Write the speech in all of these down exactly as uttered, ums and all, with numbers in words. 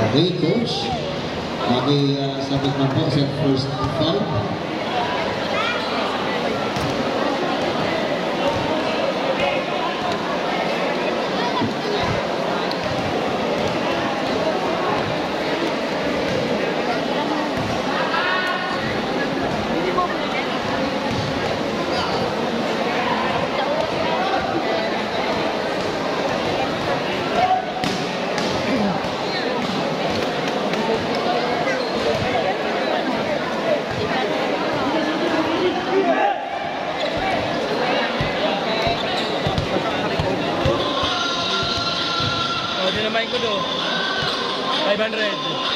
Okay, coach. Maki uh, sabit man po sa first five. five hundred.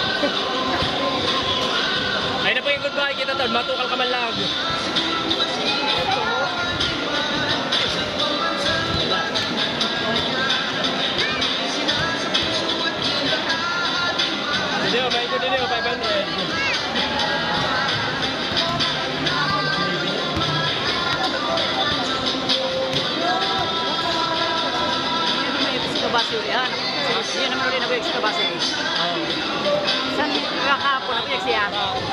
Ay na po yung goodbye kita tol, matukal ka man lang. Dito, may ko dito, five hundred. Base ulit, ha? Yan naman ulit nag-ex ka base. Saan kakapon nag-ex siya?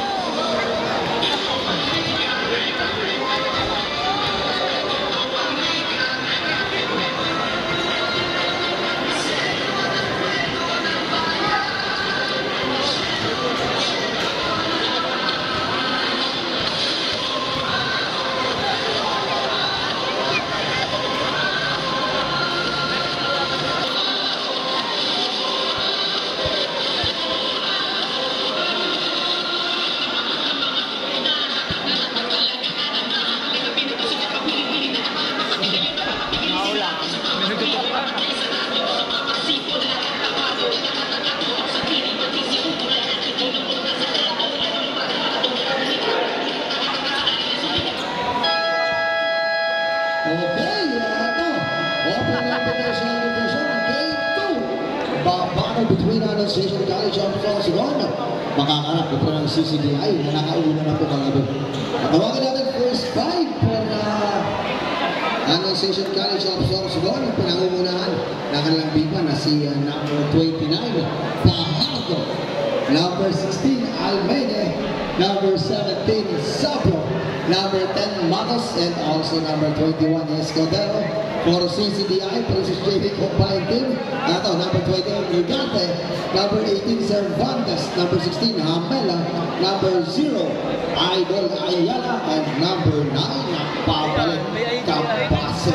Between Annunciation College of Auditorium, makakarap ito ng C C D I na nakauna na po kagabi. Matawagan natin first five for uh, Annunciation College of Auditorium, pinangungunahan ng kanilang bipa na si uh, number twenty-nine, Pahardo, number sixteen, Almeida, number seventeen, Sabro, number ten, Matos, and also number twenty-one, Escudero. For C C D I, Princess J D Combined Team, ito, number twenty-eight, Brigante, number eighteen, Cervantes, number sixteen, Hamela, number zero, Idol Ayala, and number nine, Papalit Kapase.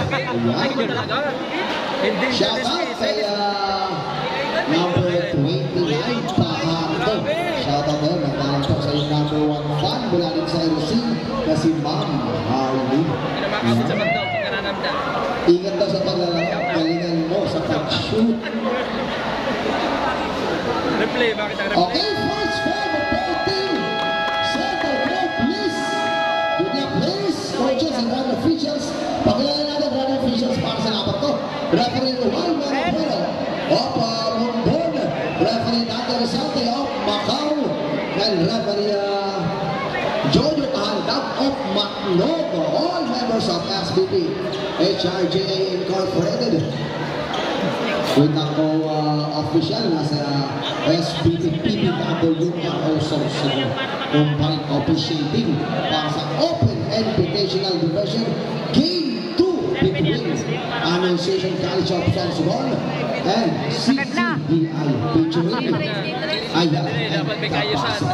Shout out kay uh, number twenty-nine, Pahardo. Shout out doon, nagtalang po sa yung number one fan, mula din sa Irosin, na si Ma'am Harley. Ingat daw sa paglalaro, galingan mo sa pag-shoot. Replay, bakit ang replay? Okay, first five of fourteen. Center row, please. Good luck, please. Coaches and grand officials. Pakilala natin grand officials para sa lapat to. Referee Juan Manapero of Mumbon. Referee Dante Rizante of Macau. And referee uh, Jojo Kahandap of Macnogo. All members of S B P. H R J A Incorporated. With ako uh, official nasa S B P P B W R also combined officiating para sa Open Invitational Division Game two between Annunciation College of Auditorium and C C D I featuring Ayala and Kapasa.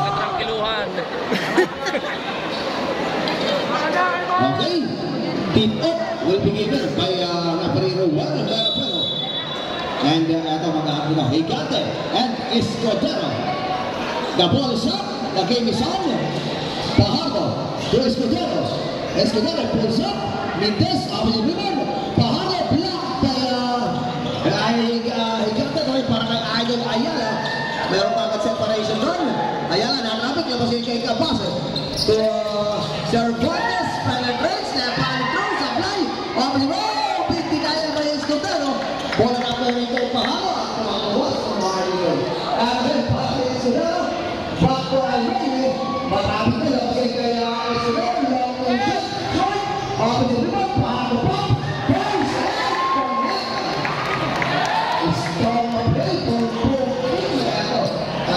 Okay, team up will be given by uh, referee Juan Manapero. And uh, ito mag-aapin na Higante and Escudero. The ball is up, the game is on. Pahardo to Escudero. Escudero pulls up, Mintes, abis yung women. Pahardo block by uh, Higante doon para kay Idol Ayala. Meron pa agad separation doon. Ayala nanapit, labas yung kay Kapase. To uh, Cervantes, penetrates, left hand throw, supply. Abis yung oh, big kaya kay Escudero. Bola na po rito Pahardo at tumakuha sa Mario. And then pati Escudero, back to Almeida. Marami nila kasi kaya Escudero, long and shot, joint. Abis yung lima, Pahardo pop, bounce, and connect. Strong play for four.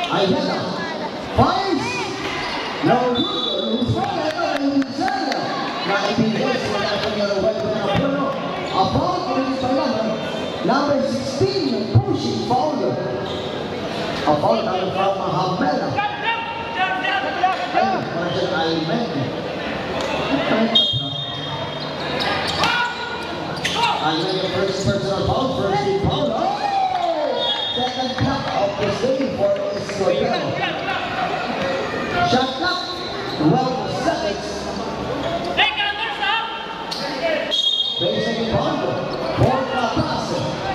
Ayala. Fires. No good. Ufaya na ng Zaya. Na ibigay sa mga pangyaraway ko na puno. About ko rin sa laban. Number sixteen, pushing foul. A foul coming from Hamela. Ayun, para siya Almen. Almen yung first personal foul, first team foul. Oh! Second block of the save for Escodero. Shot clock, twelve seconds. Basic foul, four pass.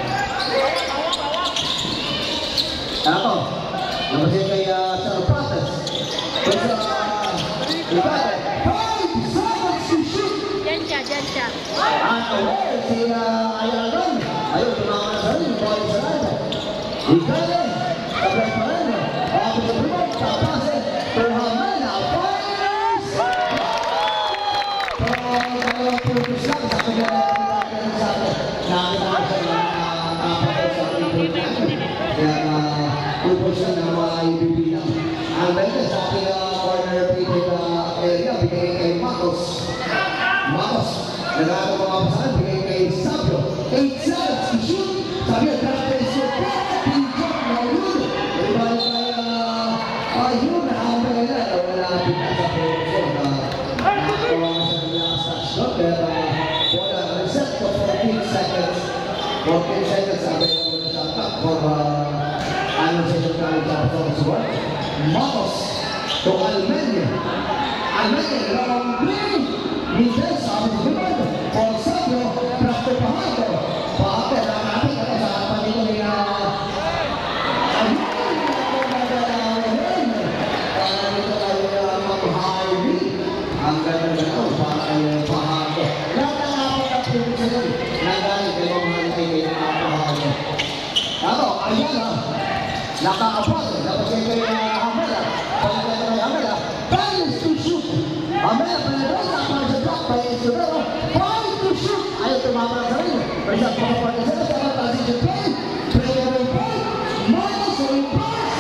Ano? Namasya kay Charles Prates. Pero sa Ibadan, five seconds to shoot. Diyan siya, diyan siya. At away si Irosin. Ayun, tumama na sa rin. Ball sa rin. Ibadan, tablas pa rin. Ako sa primar, tapase. Perhamana, fires! So, dalawang putos lang. Sa kanya natin sa atin. Nakita ko siya na kapatid sa report natin. Kaya putos na na maibibilang. Ang benda sa ating corner painted area, bigay kay Marcos. Marcos, nagkakaroon mga pasahan, bigay kay Sabio. eight seconds to shoot. Sabio, draft kay Sopo. Pinjok na yun. Ibalik kay Ayun, nakakamay na. Wala bigla sa position. Nakakuha nga siya ng last touch shot. Pero wala, reset ko fourteen seconds. fourteen seconds, sabi ko na siya top for Annunciation College of Source. Marcos to Almenia. Almenia, round three. Minsan sa amin naman. For Sabio, Prato Pahato. Pahato, nakakapit ako sa harapan dito ni Ayun, ako nagalawahin. Para dito kayo mag-hardy. Ang ganda-ganda, para kayo Pahato. Lahat ang apat na pilit sa yun. Nagalit kayo mga kayo ng Pahato. Ako, ayan ha. Nakakapal. Dapat kayo kayo Hamela. Pagkakita kayo Hamela. Balance to shoot. Hamela, panadosa. Para sa block by Escodero. Five to shoot. Ayaw tumama na sa rin. Pero siya pagkapalit sa rin. Dapat transition play. Play away play. Minus or reverse.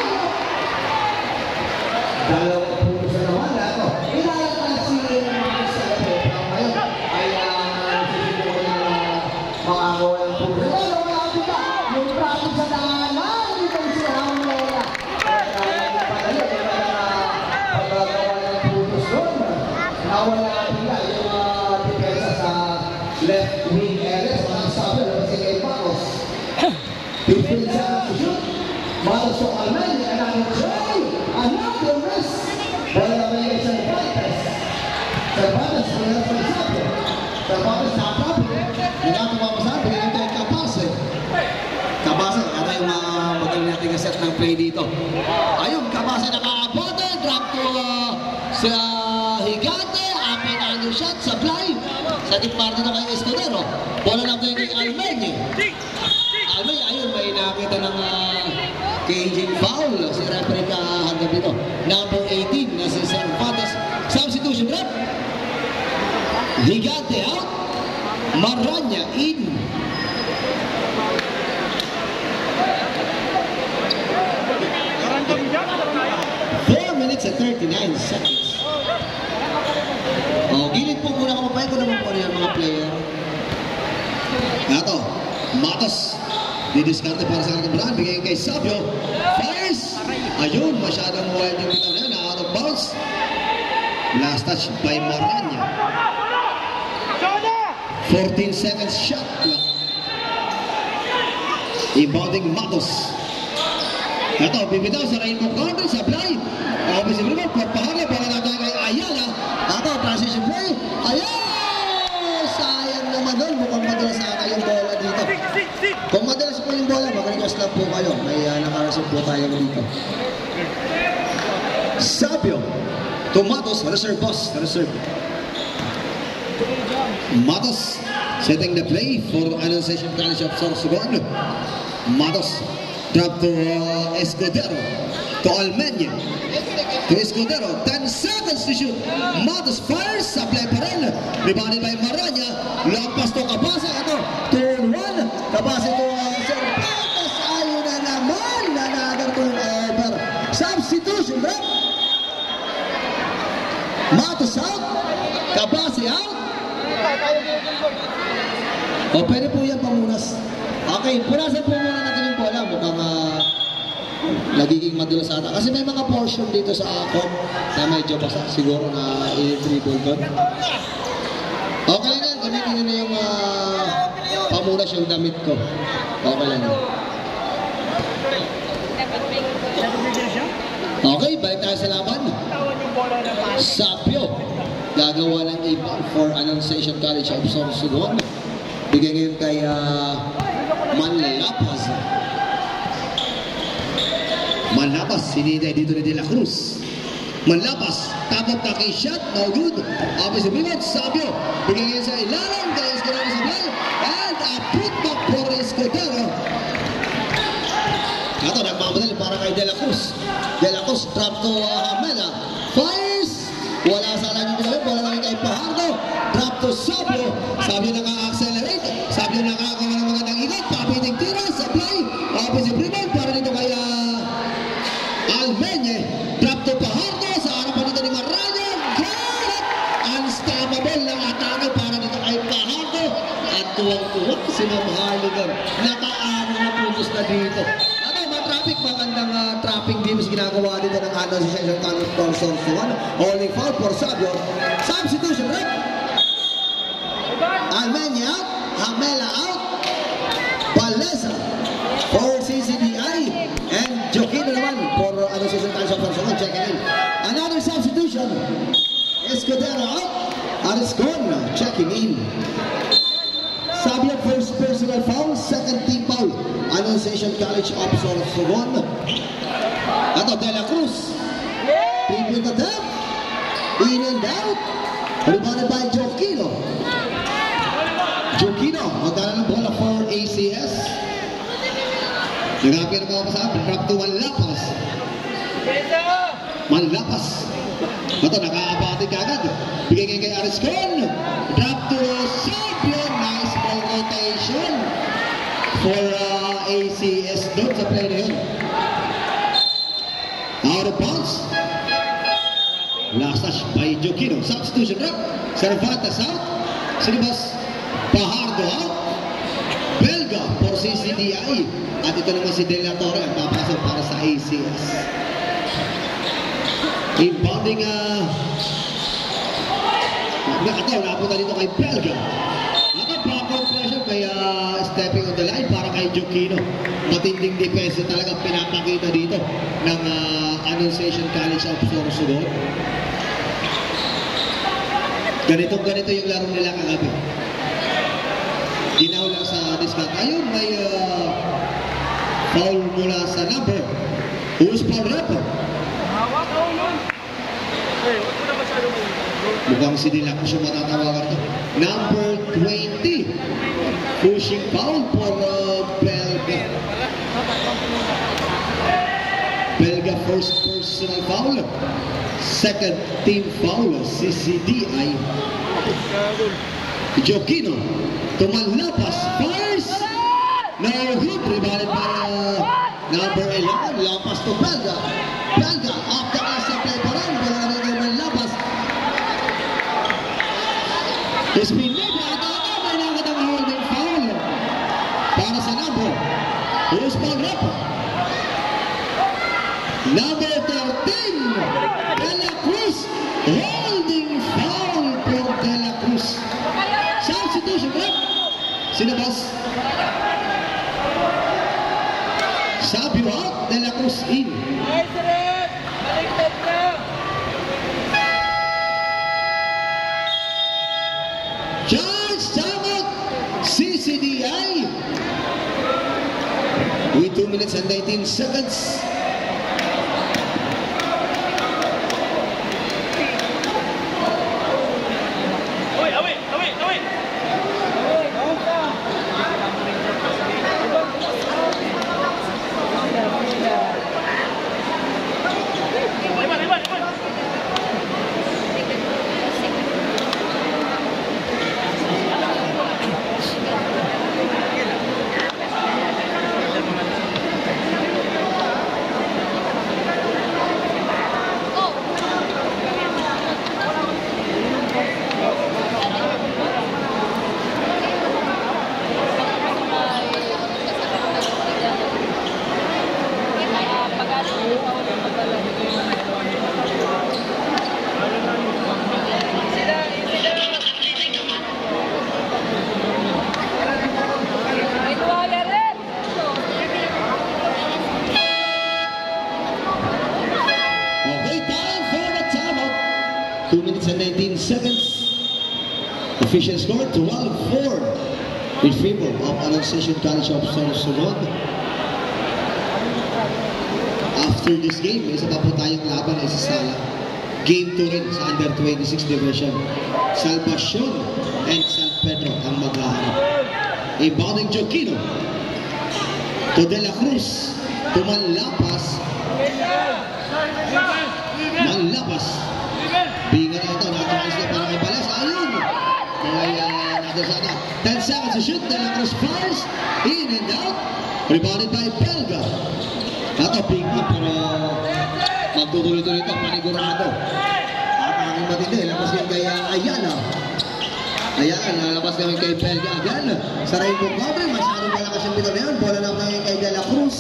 Dalawang puno sa naman. Ako, ilalatan si Ramz sa gabi. Ngayon ay nagsisipin ko na makakuha ng puno. Pero wala kita. Yung traffic sa daanan. Nawala nila yung uh, depensa sa left wing area. So, ang sabi na kasi kay Marcos. fifteen seconds to shoot. Marcos to Almenia. Another try. Another miss. Wala na may Cervantes. Cervantes, wala na may sabi. Cervantes na sabi. Yung nga pumapasabi, yung tayo kapase. Kapase, ito yung mga magaling natin set ng play dito. Ayun, kapase nakakabote. Drop to uh, sa Higante. Apin ang shot, supply. Sa tipar dito kay Escodero. Bola lang tayo kay Almenia. Almenia, ayun, may nakita ng uh, caging foul. Si referee kahagap dito. Number eighteen na si Cervantes. Substitution rep. Higante out. Maranya in. four minutes and thirty-nine seconds. Oh, gilid po muna kapapay ko naman po yung mga player. Ito, Matos. Didiskarte para sa kagablaan. Bigay kay Sabio. Fires! Ayun, masyadong wild yung bitaw na yun. Out of bounds. Last touch by Maranya. fourteen seconds shot. Inbounding Matos. Ito, bibitaw sa rainbow counter, supply. Offensive rebound, pagpahali, para natin kay Ayala. Ito, transition play. Ayun! Sayang naman doon. Mukhang madalas na yung bola dito. Kung madalas po yung bola, mag-request lang po kayo. May uh, nakarasip po tayo dito. Sabio. To Matos, reserve boss. Reserve. Matos setting the play for Annunciation College of Sorsogon. Matos drop to uh, Escodero. To Almenia. To Escodero. ten seconds to shoot. Matos fires. Supply pa rin. Rebounded by Maranya. Lampas to Kabasa. Ito. two on one. Kabasa to uh, Cervantes. Ayun na naman. Another turnover. O, pwede po yan pamunas. Okay, punasan po muna natin yung bola. Mukhang uh, nagiging madulas ata. Kasi may mga portion dito sa court na medyo basa. Siguro na i-dribble doon. Okay lang yan. Gamitin nyo na yung uh, pamunas yung damit ko. Okay lang yan. Okay, balik tayo sa laban. Sapyo. Gagawa ng iba for Annunciation College of Sorsogon. Bigay ngayon kay uh, Manlapas. Manlapas, sinintay dito ni De La Cruz. Manlapas, top of the key shot, no good. Abis Bimot, Sapyo. Bigay ngayon sa ilalim kay Escudero Isabel. And a putback for Escudero. Ito, nagmamadali para kay De La Cruz. De La Cruz, drop to uh, Hamela. Fires! Wala sa alam yung gawin, wala lang kay Pahardo. Drop to Sabio. Sabio naka-accelerate. Sabio nakagawa ng mga nang-ingat. Papiting tira, supply. Office improvement para dito kay uh, Almeñe. Drop to Pahardo. Sa harapan dito ni Marano. Good! Unstoppable na atake para dito kay Pahardo. At tuwang-tuwang si Ma'am Harligan. Naka-ano na puntos na dito. Traffic, magandang uh, traffic games ginagawa dito ng Annunciation College of Sorsogon. Only foul for Sabio. Substitution, right? Almeña out. Hamela out. Palesa for C C D I. And Joaquino naman for Annunciation College of Sorsogon. Checking in. Another substitution. Escudero out. Ariscon checking in. Sabio first personal foul, second team foul. Annunciation College of Sorsogon. Ato, De La Cruz. Three-point attempt. In and out. Rebounded by Joaquino. Joaquino, magdala ng bola for A C S. Nagapin ang mga pasabi. Drop to Manlapas. Manlapas. Ato, naka-abati kagad. Bigay ngayon kay Ariscon. Drop to Sabio. Nice ball rotation for uh, A C S doon sa play na yun. Out of bounds. Last touch by Joaquino. Substitution drop. Cervantes out. Sinibas Pahardo out. Belga for C C D I. At ito naman si De La Torre ang papasok para sa A C S. Inbounding uh, nakataw. Napunta dito kay Belga. Backcourt pressure kaya stepping on the line para kay Joaquino. Matinding depensa talaga pinapakita dito ng uh, Annunciation College of Sorsogon. Ganito ganito yung laro nila kagabi. Ginaw lang sa discount. Ayun, may uh, foul mula sa number. Who's foul rep? Hawak ako nun. Eh, huwag mo na masyado mo. Mukhang si De La Cruz yung matatawagan ito. Number twenty. Pushing foul for uh, Belga. Belga first personal foul. Second team foul. C C D I. Joaquino. Tumanlapas. Fires. No hit. Rebounded by uh, number eleven. Lapas to Belga. Belga. Off the glass na play pa rin. Wala na naman lapas. Espinega, ataka, may nakatang holding foul para sa number. Who's foul rep? Number thirteen, De La Cruz. Holding foul for De La Cruz. Substitution rep. Sino boss? Sabio out, De La Cruz in. Nice rep! Baliktad ka! Charge timeout, C C D I with two minutes and nineteen seconds. Uy, awi, awi, awi. Iban, iban, iban. two minutes and nineteen seconds. Official score twelve four in favor of Annunciation College of Sorsogon. After this game, may isa pa po tayong laban na isasala. Game two rin sa under twenty-six division. Salvacion and San Pedro ang maghaharap. Inbounding Joquino to De La Cruz to Manlapas. Manlapas. Binga na ito, nakakalis na para kay Balas. Ayun! Kaya natin sana. ten seconds to shoot. De La Cruz fires. In and out. Rebounded by Belga. Ito, big up pero magtutuloy-tuloy ito, panigurado. At aking matindi, labas yan kay Ayala. Ayan, nalabas kami kay Belga again. Sa Rainbow Cover, masyadong malakas yung bito na yun. Bola lang kami kay De La Cruz.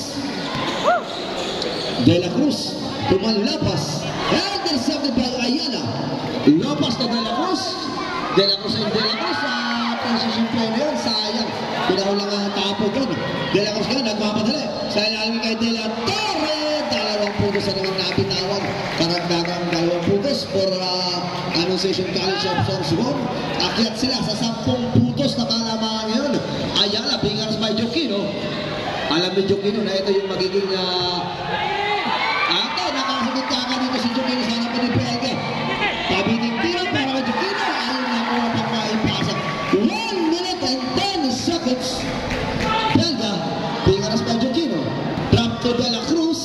De La Cruz, Tumanlapas. And intercepted by Ayala. Lapas na De La Cruz. De La Cruz and De La Cruz. Sa position play na yun, sayang. Pinahul lang ang tapo doon. De La Cruz ka, nagmamadali. Sa ilalim kay De La Torre. Dalawang puntos na naman napitawan. Karagdagang dalawang puntos for uh, Annunciation College of Sorsogon. Akyat sila sa sampung puntos na kalamangan ngayon. Ayala, bingars by Joquino. Alam ni Joquino na ito yung magiging uh, ato, nakasabit ka ka dito si Joquino sa harapan ni Belga. Pabiting tira para kay Joquino. Ayaw na ko pang maipasa. one minute and ten seconds. Belga, bingars by Joquino. Drop to De La Cruz.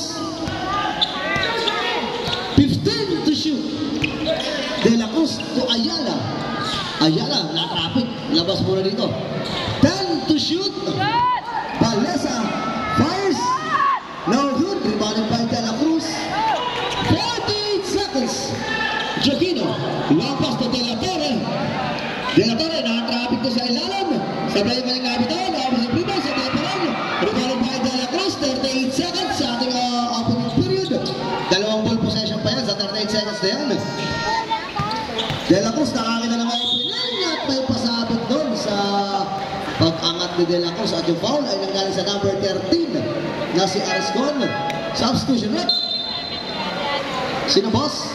fifteen to shoot. De La Cruz to Ayala. Ayala, na-traffic. Labas muna dito. ten to shoot. Balesa fires. No good. Rebounded by De La Cruz. forty-eight seconds. Joquino. Lampas to De La Torre. De La Torre, na-traffic to sa ilalim. Sabay pa yung kapitan. Labas yung prima. Sabay pa rin. Rebounded by De La Cruz. thirty-eight seconds sa ating uh, opening period. Dalawang ball possession pa yan sa thirty-eight seconds na yan. De La Cruz, nakakita ng opening at may pasabot doon sa pag-angat ni De La Cruz. At yung foul ay nanggaling sa number thirteen na si Ariscon. Substitution rep. Sino boss?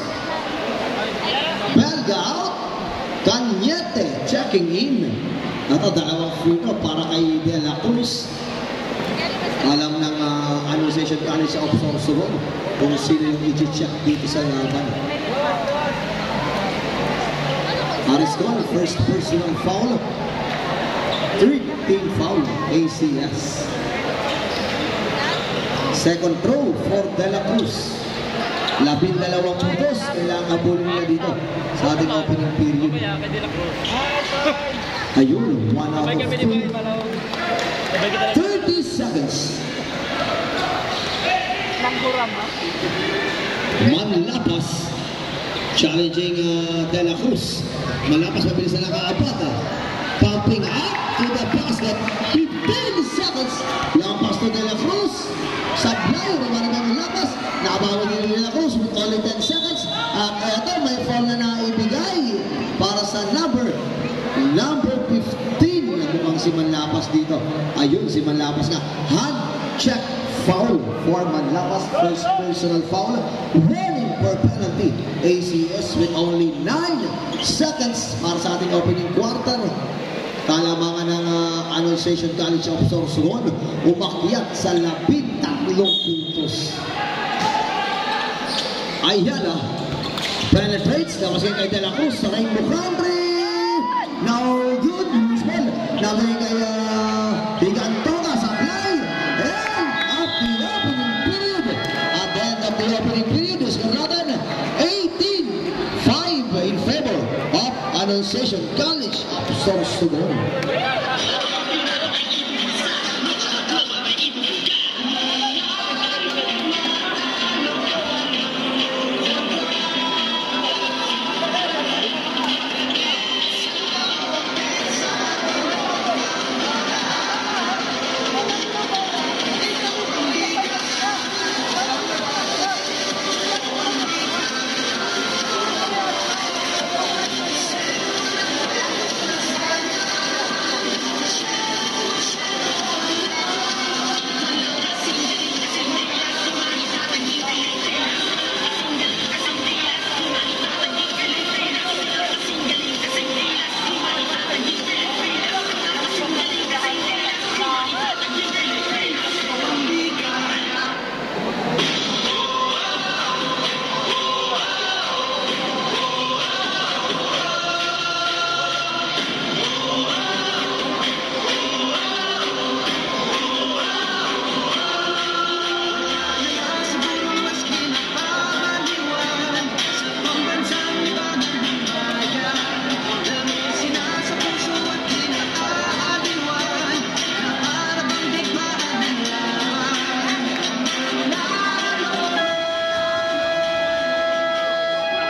Belga out. Cañete checking in. Ito, dalawang free throw para kay De La Cruz. Alam ng uh, Annunciation College of Sorsogon kung sino yung i-check dito sa laban. Ariscon, first personal foul. Third team foul, A C S. Second throw for De La Cruz. Labing dalawang puntos, kailangan abulin nila dito sa ating opening period. Ayun, one out of two. thirty seconds. Manlapas challenging uh, De La Cruz. Manlapas mabilis na nakaapat. Pumping up to the basket. fifteen seconds. Lampas to De La Cruz. Sablay, naman ng Manlapas. Nakabawa din De La Cruz with only ten seconds. At ito, may foul na naibigay para sa number number fifteen. Mukhang si Manlapas dito. Ayun, si Manlapas nga. Hand check foul for Manlapas. First personal foul. Warning for penalty. A C S with only nine seconds para sa ating opening quarter. Talamangan ng uh, Annunciation College of Sorsogon. Umakyat sa labing tatlong puntos. Ayala penetrates. Tapos kay De La Cruz sa Rainbow Country. No good. Well, namin kay uh, Higantoga sa play. And at the opening period. At the end of the opening period is natin eighteen five in favor of Annunciation College of Sorsogon.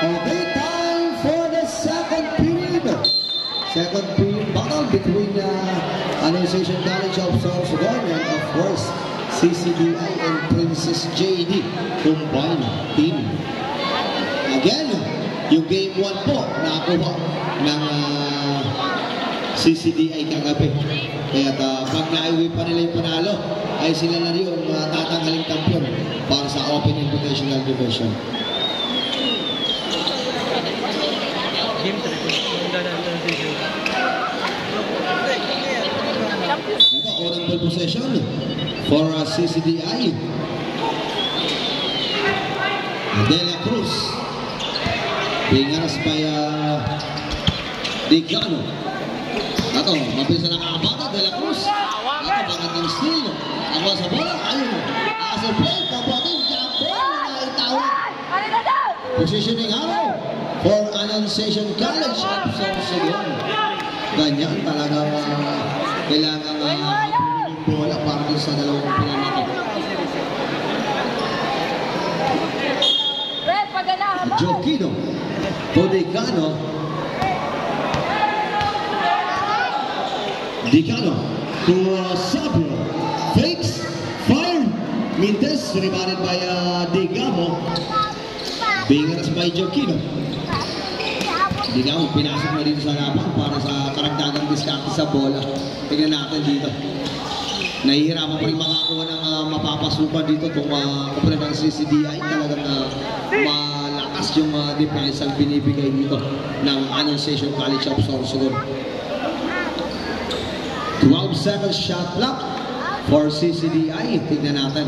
Okay, time for the second period. Second period battle between uh, Annunciation College of Sorsogon and of course C C D I and Princess J D combined team. Again, yung game one po nakuha ng uh, C C D I kagabi. Kaya uh, pag naiwi pa nila yung panalo, ay sila na rin yung uh, tatanghaling kampiyon para sa Open Invitational Division. Ito, orang ball possession for uh, C C D I. De La Cruz. Being asked by uh, Dicano. Ito, mabilis na nakakabata, De La Cruz. Ito, magandang steal. Ako sa bola, ayun. As a play, kapatid, jump ball na itawag. Positioning arrow for Annunciation College of Sorsogon. Ganyan talaga uh, kailangan uh, yung bola para din sa dalawang pinanato. Jokino to Dicano. Dicano to uh, Sabio. Fakes, fire. Mintes, rebounded by uh, Digamo. Being asked by Jokino. Digamo, pinasok na dito sa laban para sa karagdagang diskarte sa bola. Tingnan natin dito. Nahihirapan pa rin makakuha ng uh, mapapasukan dito kung uh, kapag ng C C D I talagang uh, malakas yung uh, defense ang binibigay dito ng Annunciation College of Sorsogon. twelve seconds shot clock for C C D I. Tignan natin.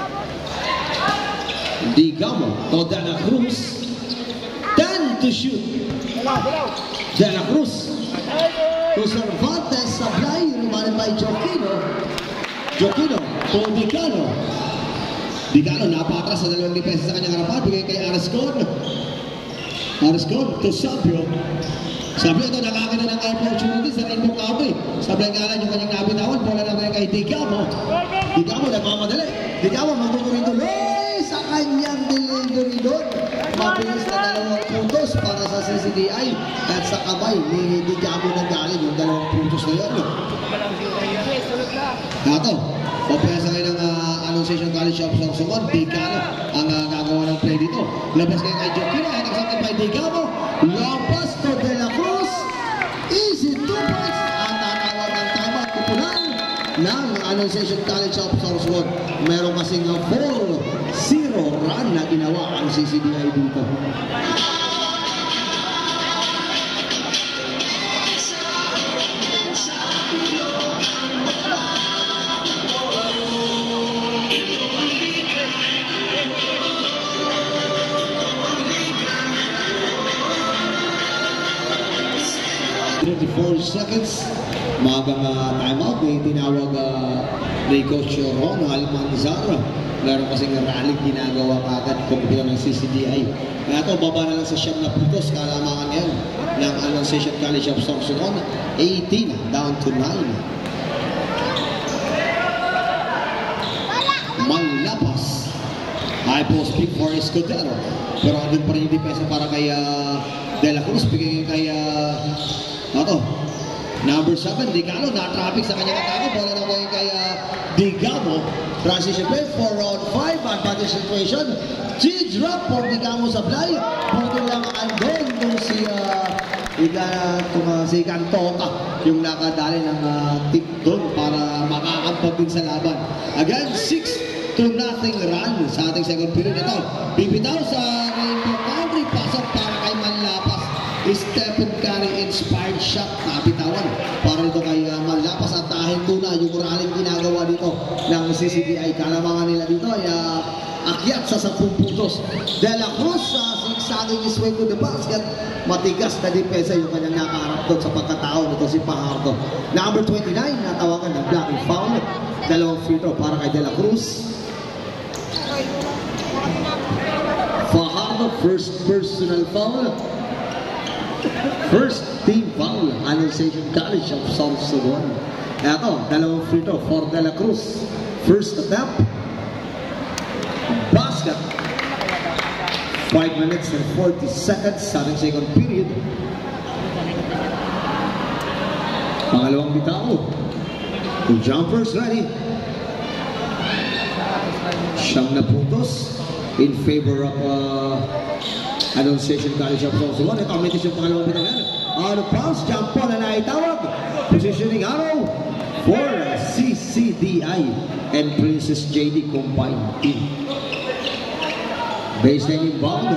Digamo to De La Cruz. ten to shoot. De La Cruz to Cervantes. Supply. Rebounded by Jokino. Jokino to Dicano. Dicano napatras sa dalawang depensa sa kanyang harapan. Bigay kay Ariscon. Ariscon to Sabio. Sabio ito nakakita ng opportunity sa inbound county. Sablay nga lang yung kanyang nabitawan. Bola naman kay Digamo. Digamo nagmamadali. Digamo magtutuloy-tuloy sa kanyang delivery doon. Mabilis na dalawang puntos para sa C C D I. At sa kamay ni Digamo na galing yung dalawang puntos na yun. Ito, papiasa kayo ng uh, Annunciation College of Sorsogon. Digamo ang uh, gagawa ng play dito. Labas kayo kay Jokino. Intercepted by Digamo. Lampas to De La Cruz. Easy two points. Ang tatawag ng tama at kupunan ng Annunciation College of Sorsogon. Meron kasing four zero run na ginawa ang C C D I dito. twenty-four seconds. Magang uh, timeout. May tinawag uh, ni Coach Ron Almanzar. Meron kasing rally ginagawa kagad kumpulan ng C C D I. Kaya ito, baba na lang sa siyam na puntos. Kalamangan ngayon ng Annunciation College of Sorsogon. eighteen down to nine. Malapas. High post pick for Escudero. Pero andun pa rin yung depensa para kay uh, De La Cruz. Bigay kay uh, Ito, number seven, Digamo, na-traffic sa kanyang atake. Bola na ngayon kay uh, Digamo. Transition play for round five. Advantage situation. G-drop for Digamo sa fly. Buto lang andon nung si uh, Ika, kung, uh, si Cantoca yung nakadali ng uh, tip doon para makakampag din sa laban. Again, six to nothing run sa ating second period. Ito, bibitaw sa Rainbow Country. Pasok para kay Manlapas. Stephen Curry inspired shot na bitawan para ito kay uh, Malapas at dahil tuna yung rallying ginagawa dito ng C C D I. Kalamangan nila dito ay uh, akyat sa sampung puntos. De La Cruz uh, sigsaging his way to the basket. Matigas na depensa yung kanyang nakaharap doon sa pagkatao nito si Pajardo. Number twenty-nine natawagan ng blocking foul. Dalawang free throw para kay De La Cruz. Pajardo first personal foul. First team foul, Annunciation College of Sorsogon. Ito, dalawang free throw for De La Cruz. First attempt. Basket five minutes and forty seconds sa ating second period. Pangalawang bitao. The jumpers ready. Siyam na puntos in favor of uh, Annunciation College of Auditorium. Ito ang mitis yung pangalawang bitao yan. Out of bounds, jump ball na naitawag. Positioning arrow for C C D I and Princess J D combined team. Baseline inbound.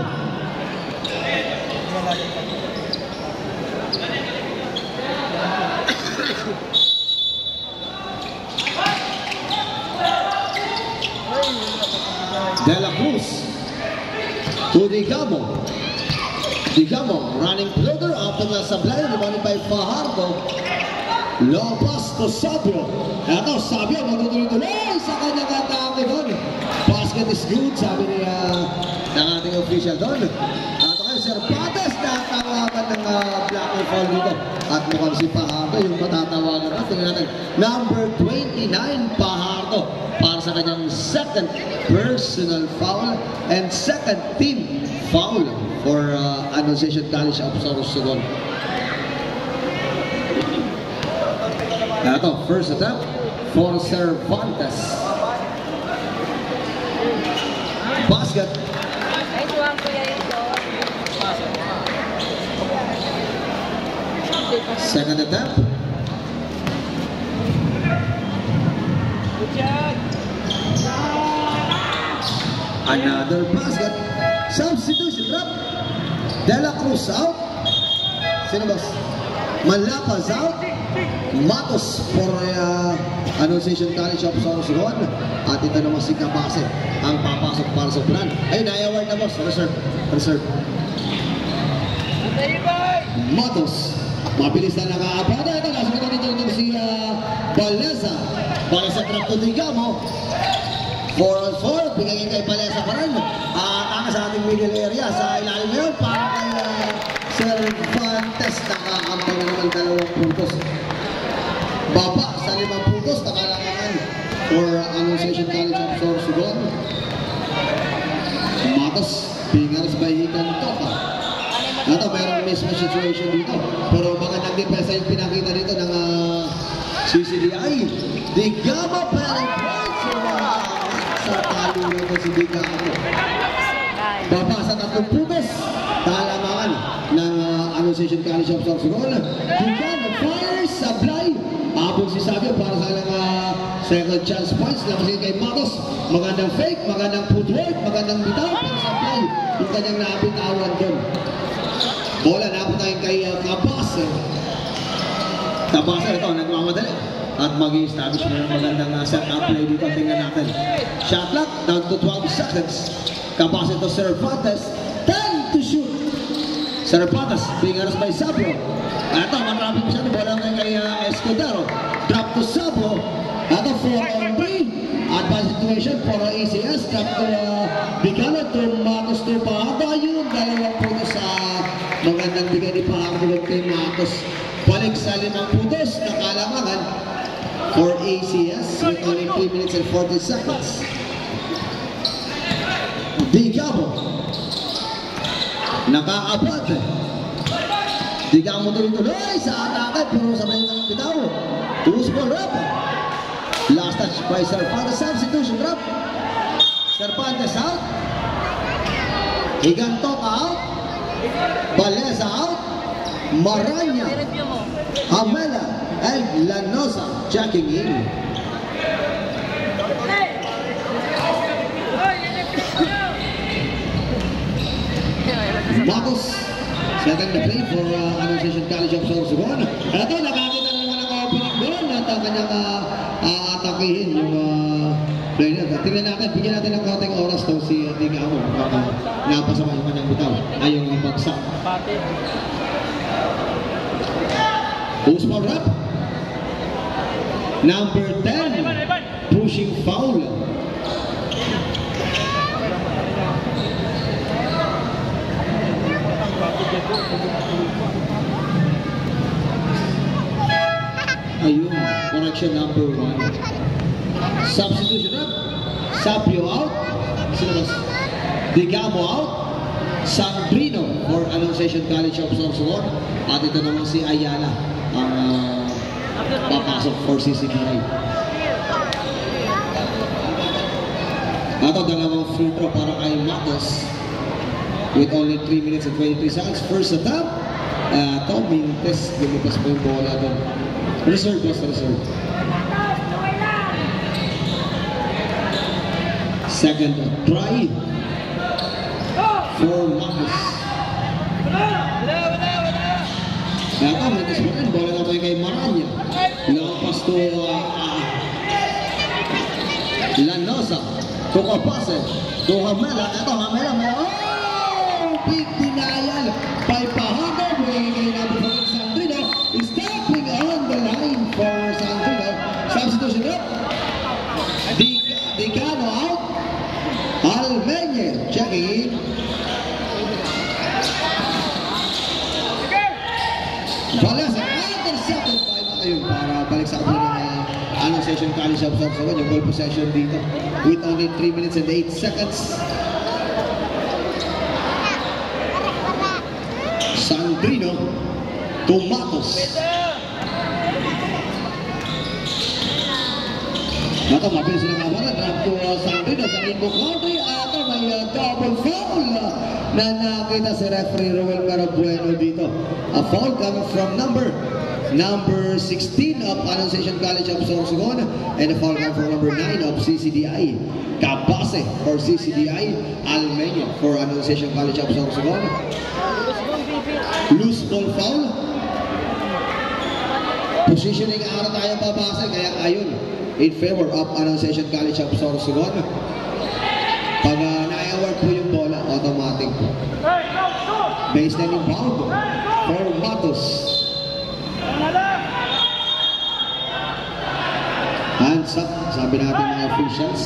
De La Cruz to Digamo. Digamo running floater after the supply rebounded by Fajardo. Low pass to Sabio. Ito, Sabio magtutuloy-tuloy sa kanyang atake doon. Basket is good, sabi niya ng ating official doon. At okay, Cervantes natawagan ng uh, black and fall dito. At mukhang si Fajardo yung matatawagan. At tingnan natin, number twenty-nine, Fajardo. Para sa kanyang second personal foul and second team foul for uh, Annunciation College of Sorsogon. Ito, first attempt for Cervantes. Basket. Second attempt. Another basket. Substitution drop. De La Cruz out. Sino boss? Malapas out. Matos for uh, Annunciation College of Sorsogon. At ito naman si Kabase ang papasok para sa plan. Ayun, na-award na boss. Reserve. Reserve. Matos. Mabilis na naka-abada. Ito, nasa kita dito dito si uh, Baleza. Baleza trap to Digamo. four on four. Bigay kay Baleza pa rin. At ang sa ating middle area sa ilalim ngayon para kay uh, Cervantes. Nakakambay na naman dalawang puntos. Baba sa limang puntos. Nakalangan for uh, Annunciation College of Sorsogon. Matos. Fingers by Hikan Toka. Ito, mayroong mismatch situation dito. Pero magandang depensa yung pinakita dito ng uh, C C D I. Digamo parang points. Sa talo nito si Digamo. Baba sa tatlong puntos. Talamangan ng uh, Annunciation College of Sorsogon. Digamo fires, supply. Abog si Sabio para sa uh, second chance points. Lapasin kay Matos. Magandang fake, magandang footwork, magandang bitaw para supply. Yung kanyang nabitawan doon. Bola na po tayo kay uh, Kabase. Kabase ito, nagmamadali. At mag-i-establish na ng magandang uh, set-up play dito. Tingnan natin. Shot clock, down to twelve seconds. Kabase to Cervantes. ten to shoot. Cervantes, being aras by Sabio. Ito, marami po siya. Bola na kay uh, Escudero. Drop to Sabio. Ito, four on three. Advanced situation for A C S. Drop to uh, Bigano to Matos to Pahaba. Yung dalawang puno sa magandang bigay ni Pahaba kay Matos. Balik sa limang putos. Nakalamangan for A C S with only three minutes and forty seconds. Digamo. Nakaabot. Digamo tuloy-tuloy sa atake. Puro sabay ng bitaw. Two ball rap. Last touch by Cervantes. Substitution drop. Cervantes out. Higantok out. Baleza out. Maranya. Amela. And Lanosa checking in. Matos. Second the play for uh, Annunciation College of Sorsogon. Ito, nakakita naman ang opening doon at ang kanyang uh, aatakihin yung uh, player. Tingnan natin, bigyan natin ng konting oras daw si Digamo. Uh, napasama yung kanyang bitaw. Ay yung uh, bagsak. Usman rap. Number ten. Pushing foul. Ayun, correction number one. Substitution up. Sabio out. Digamo out. Sandrino for Annunciation College of Sorsogon. At ito naman si Ayala ang uh, papasok for C C D I. Ato dalawang free throw para kay Matos with only three minutes and twenty-three seconds. First attempt. Ato, Mintes, lumipas po yung bola doon. Reserve, boss, reserve. Second try for Matos. Ato, Mintes po rin. Bola na po yung kay Maranya. Lampas to uh, Lanosa. Kuka pase. Kuka Mela. Ato, Mela, Mela. Oh! Big denial by Pahado. Winning number for Sandrino. Stepping on the line for Sandrino. Substitution up. Dicano out. Almeñe checking in. Valesa intercepted by Ayun para balik sa atin ng uh, Annunciation College of Sorsogon. Yung ball possession dito with only three minutes and eight seconds. Sandrino to Matos. Nato, mabilis na nga pala. Drop to uh, Sandrino sa Rainbow Country. Ato, may uh, double foul uh, na nakita si referee Roel Bueno dito. A foul coming from number number sixteen of Annunciation College of Sorsogon and a foul coming from number nine of C C D I. Kabase for C C D I. Almeño for Annunciation College of Sorsogon. Loose ball foul. Positioning ara tayo babase, kaya ayun in favor of Annunciation College of Sorsogon. Pag uh, na-award po yung bola, automatic po. Baseline inbound for Matos. Hands up, sabi natin mga officials.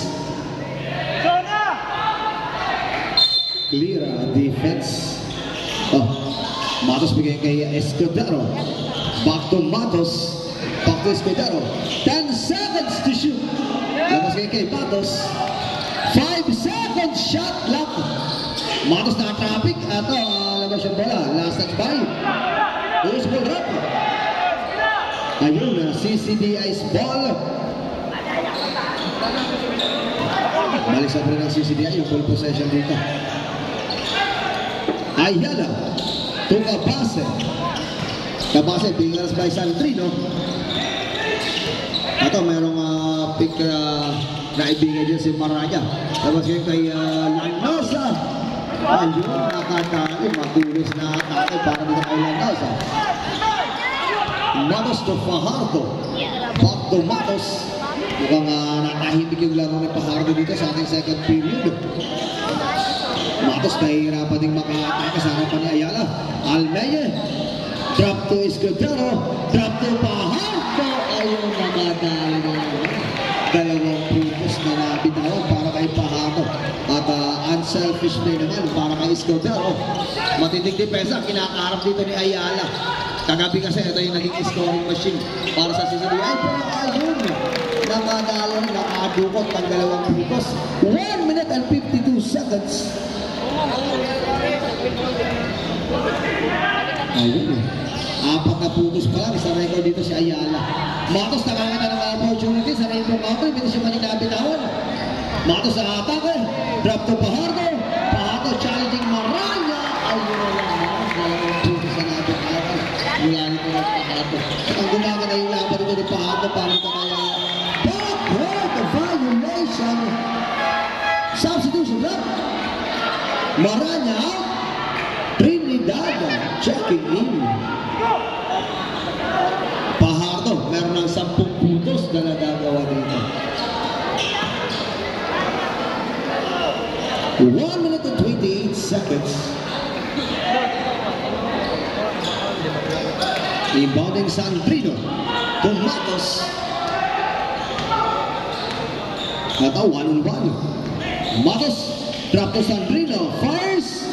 Clear uh, defense. Oh, Matos bigay kay Escudero. Back to Matos. Back to Escudero. ten seconds to shoot. Labas kay kay Matos. five seconds shot clock. Matos na traffic. Ato, uh, labas yung bola. Last touch by. Who's ball drop? Ayun, uh, C C D I's ball. Balik sa rin ng C C D I yung full possession dito. Ayala to Kabase. Kabase, fingers by Sandrino. Ito, mayroong uh, pick uh, na ibigay dyan si Maranya. Tapos yun kay uh, Lanosa. Ayun, nakatali. Matulis na atake para dito kay Lanosa. Matos to Fajardo. Back to Matos. Mukhang uh, nakahimik yung laro ni Fajardo dito sa ating second period. Matos nahihirapan ding maka-atake sa harapan ni Ayala. Almeñe. Drop to Escudero. Drop to Fajardo. Ayun, namadali na dalawang puntos na nabitawan para kay Fajardo. At uh, unselfish play naman para kay Escudero. Matinding depensa kinakaharap dito ni Ayala. Kagabi kasi ito yung naging scoring machine para sa C C D I. Pero ayun, namadali, nakadukot ang dalawang puntos. one minute and fifty-two seconds. Ayun eh. Apat na puntos pa lang sa record dito si Ayala. Matos nakakita ng opportunity sa Rainbow Country. Hindi siya man inabitawan. Matos sa atake. Drop to Fajardo. Fajardo challenging Maranya. Ayun na lang. Dalawang puntos na nabitawan. Mula nito ng Fajardo. Ang gumaga na yung laban dito ni Fajardo para ito kaya backward violation. Substitution lang. Maranya out. Trinidad checking in. Fajardo, meron ng sampung puntos na nagagawa dito. one minute and twenty-eight seconds. Inbounding Sandrino to Matos. Ito, one on one. Matos, drop to Sandrino. Fires.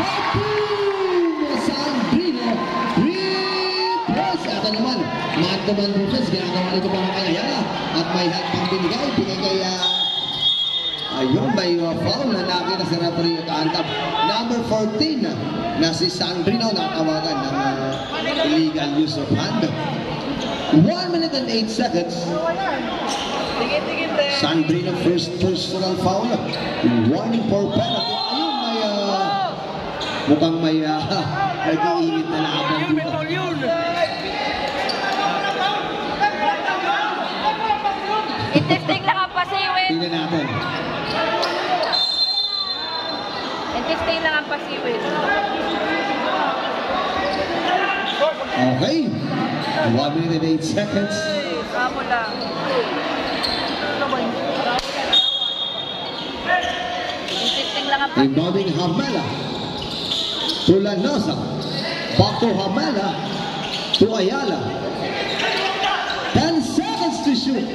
Sandrino. Three-plus. Ito naman. Man-to-man defense. Ginagawa nito para kay Ayala. At may help pang binigay. Binigay kay... Uh, ayun, may uh, foul na nakita sa referee. handap. Number fourteen na si Sandrino na tawagan ng uh, illegal use of hand. one minute and eight seconds. Sandrino first personal foul. Warning for penalty. Ayun, may uh, mukhang may uh, nag-iinit na laban dito. Intesting lang ang pasiwin. Tingnan natin. Intesting lang ang pasiwin. Okay. one minute and eight seconds. Kamo lang. Intesting lang ang pasiwin. Inbounding Hamela to Lanosa. Back to Hamela to Ayala. ten seconds to shoot.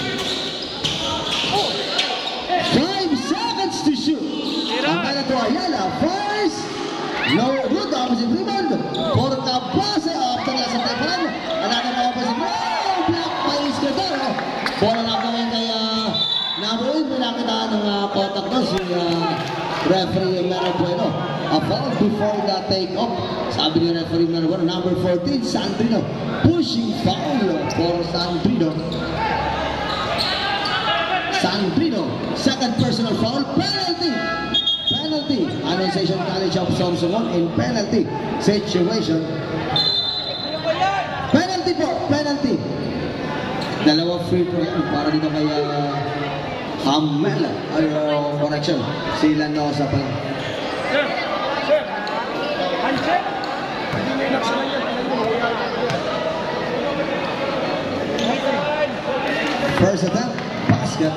five seconds to shoot. Hamela to Ayala. First. No good. Opposite rebound. For Cabase after the second run. Another opposite. No! Block by Escudero. Bola na gawin kay uh, Naroy. May nakita ng uh, contact doon si uh, referee Mero Bueno. A foul before the take-off. Sabi ni referee Mero Bueno. Number fourteen, Sandrino. Pushing foul for Sandrino. Sandrino. Second personal foul. Penalty. Penalty. Annunciation College of Samsung in penalty situation. Penalty po. Penalty. Dalawang free throw yan para dito kay uh, Hamela. Ay, uh, correction. Si Lanosa pa lang. Sir! Sir! Handshake! Hindi may naksiman yan. First attempt. Basket.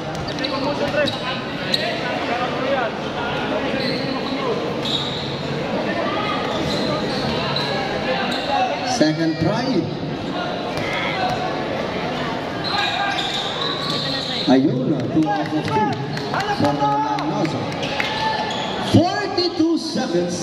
Second try. Ayun, two out of two for Lanosa. forty-two seconds.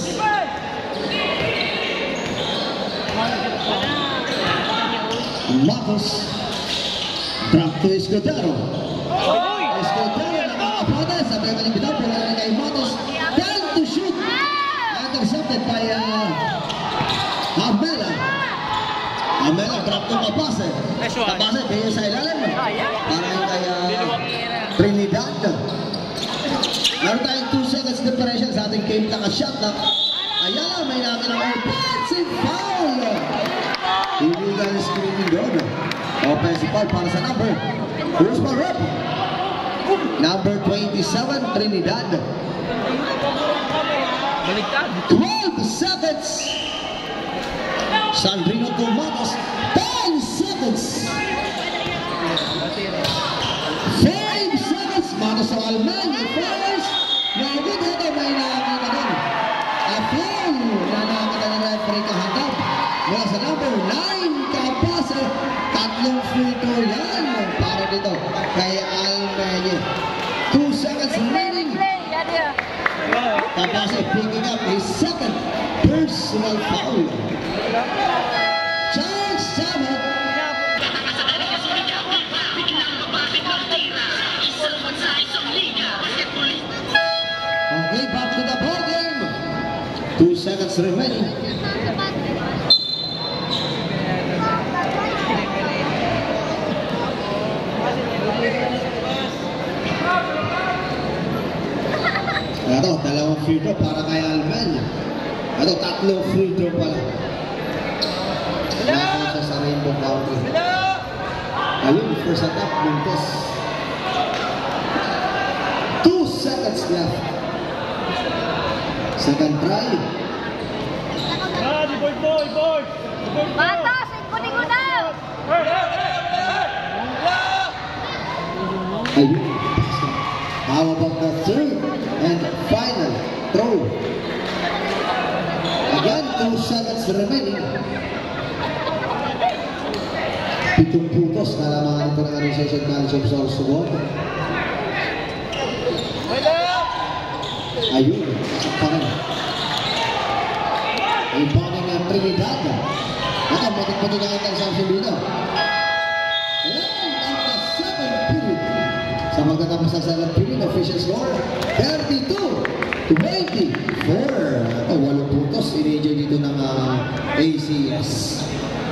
Matos. Drop to Escudero. Escudero nakakapata. Sabi naman yung bitaw. Pula na kay Matos. ten to shoot. Intercepted by uh, Hamela. Hamela drop to Cabase. Cabase kaya sa ilalim. Para yung kay uh, Trinidad. Meron tayong two seconds differential sa ating game naka-shot na. Ayala, may namin ang offensive foul. Illegal screening doon. Offensive foul para sa number. Who's my rep? Number twenty-seven, Trinidad. twelve seconds. Sandrino to Matos. ten seconds. five seconds. Matos to Almanya. First. Nagod ito. May nakakita doon. A foul na nakakita ng referee kahandap. Mula sa number nine, Cabase. Tatlong free throw yan. Para dito kay Almanya. two seconds remaining. Cabase picking up his second personal foul. Charge Sabat. Okay, back to the ball game. Two seconds remaining. Ito, dalawang free throw para kay Almanya. Ito, tatlong free throw pala. Nakakon siya sa Rainbow Country. Ayun, first attack, Montes. Two seconds left. Second try. Ah, di boy, boy, boy! Matos! Ikunin ko na! Ayun. How about the third and final throw? Again, two seconds remaining. Pitong putos na lamangan ito ng Annunciation College of Sorsogon. Ayun, sakpakan. Ipaning ng Trinidad. Ito, matik-matik ang interception dito. And at the second period, sa magtatapos ng second period, official score, thirty-two twenty. teenager dito ng uh, A C S.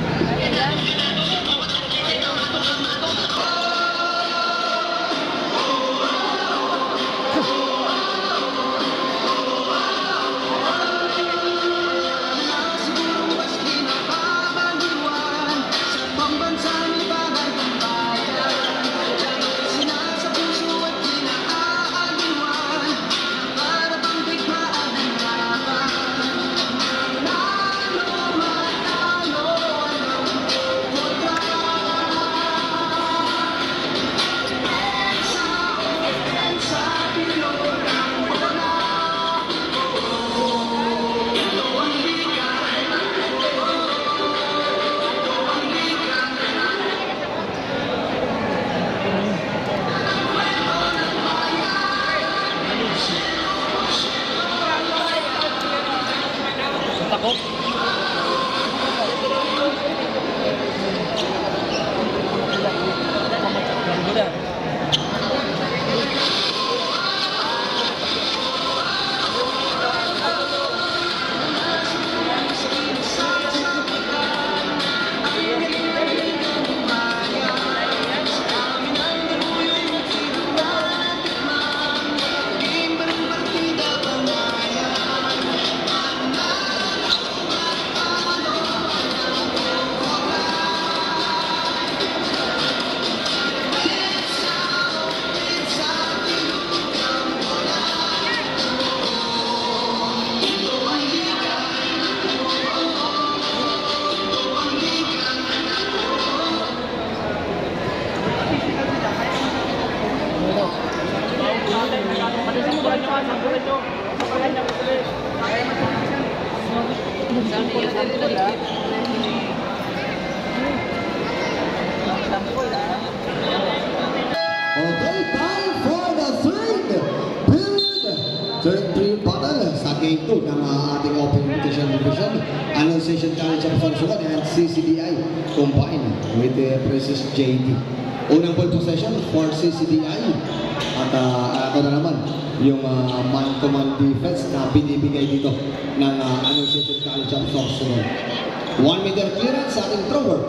Okay, time for the third period. Third period battle sa game two ng uh, ating Open Invitation Division. Annunciation College of Sorsogon and C C D I combined with the uh, Princess J D. Unang ball possession for C C D I. At uh, ako na naman yung uh, man-to-man defense na binibigay dito ng uh, Annunciation College of Sorsogon. One meter clearance sa ating thrower.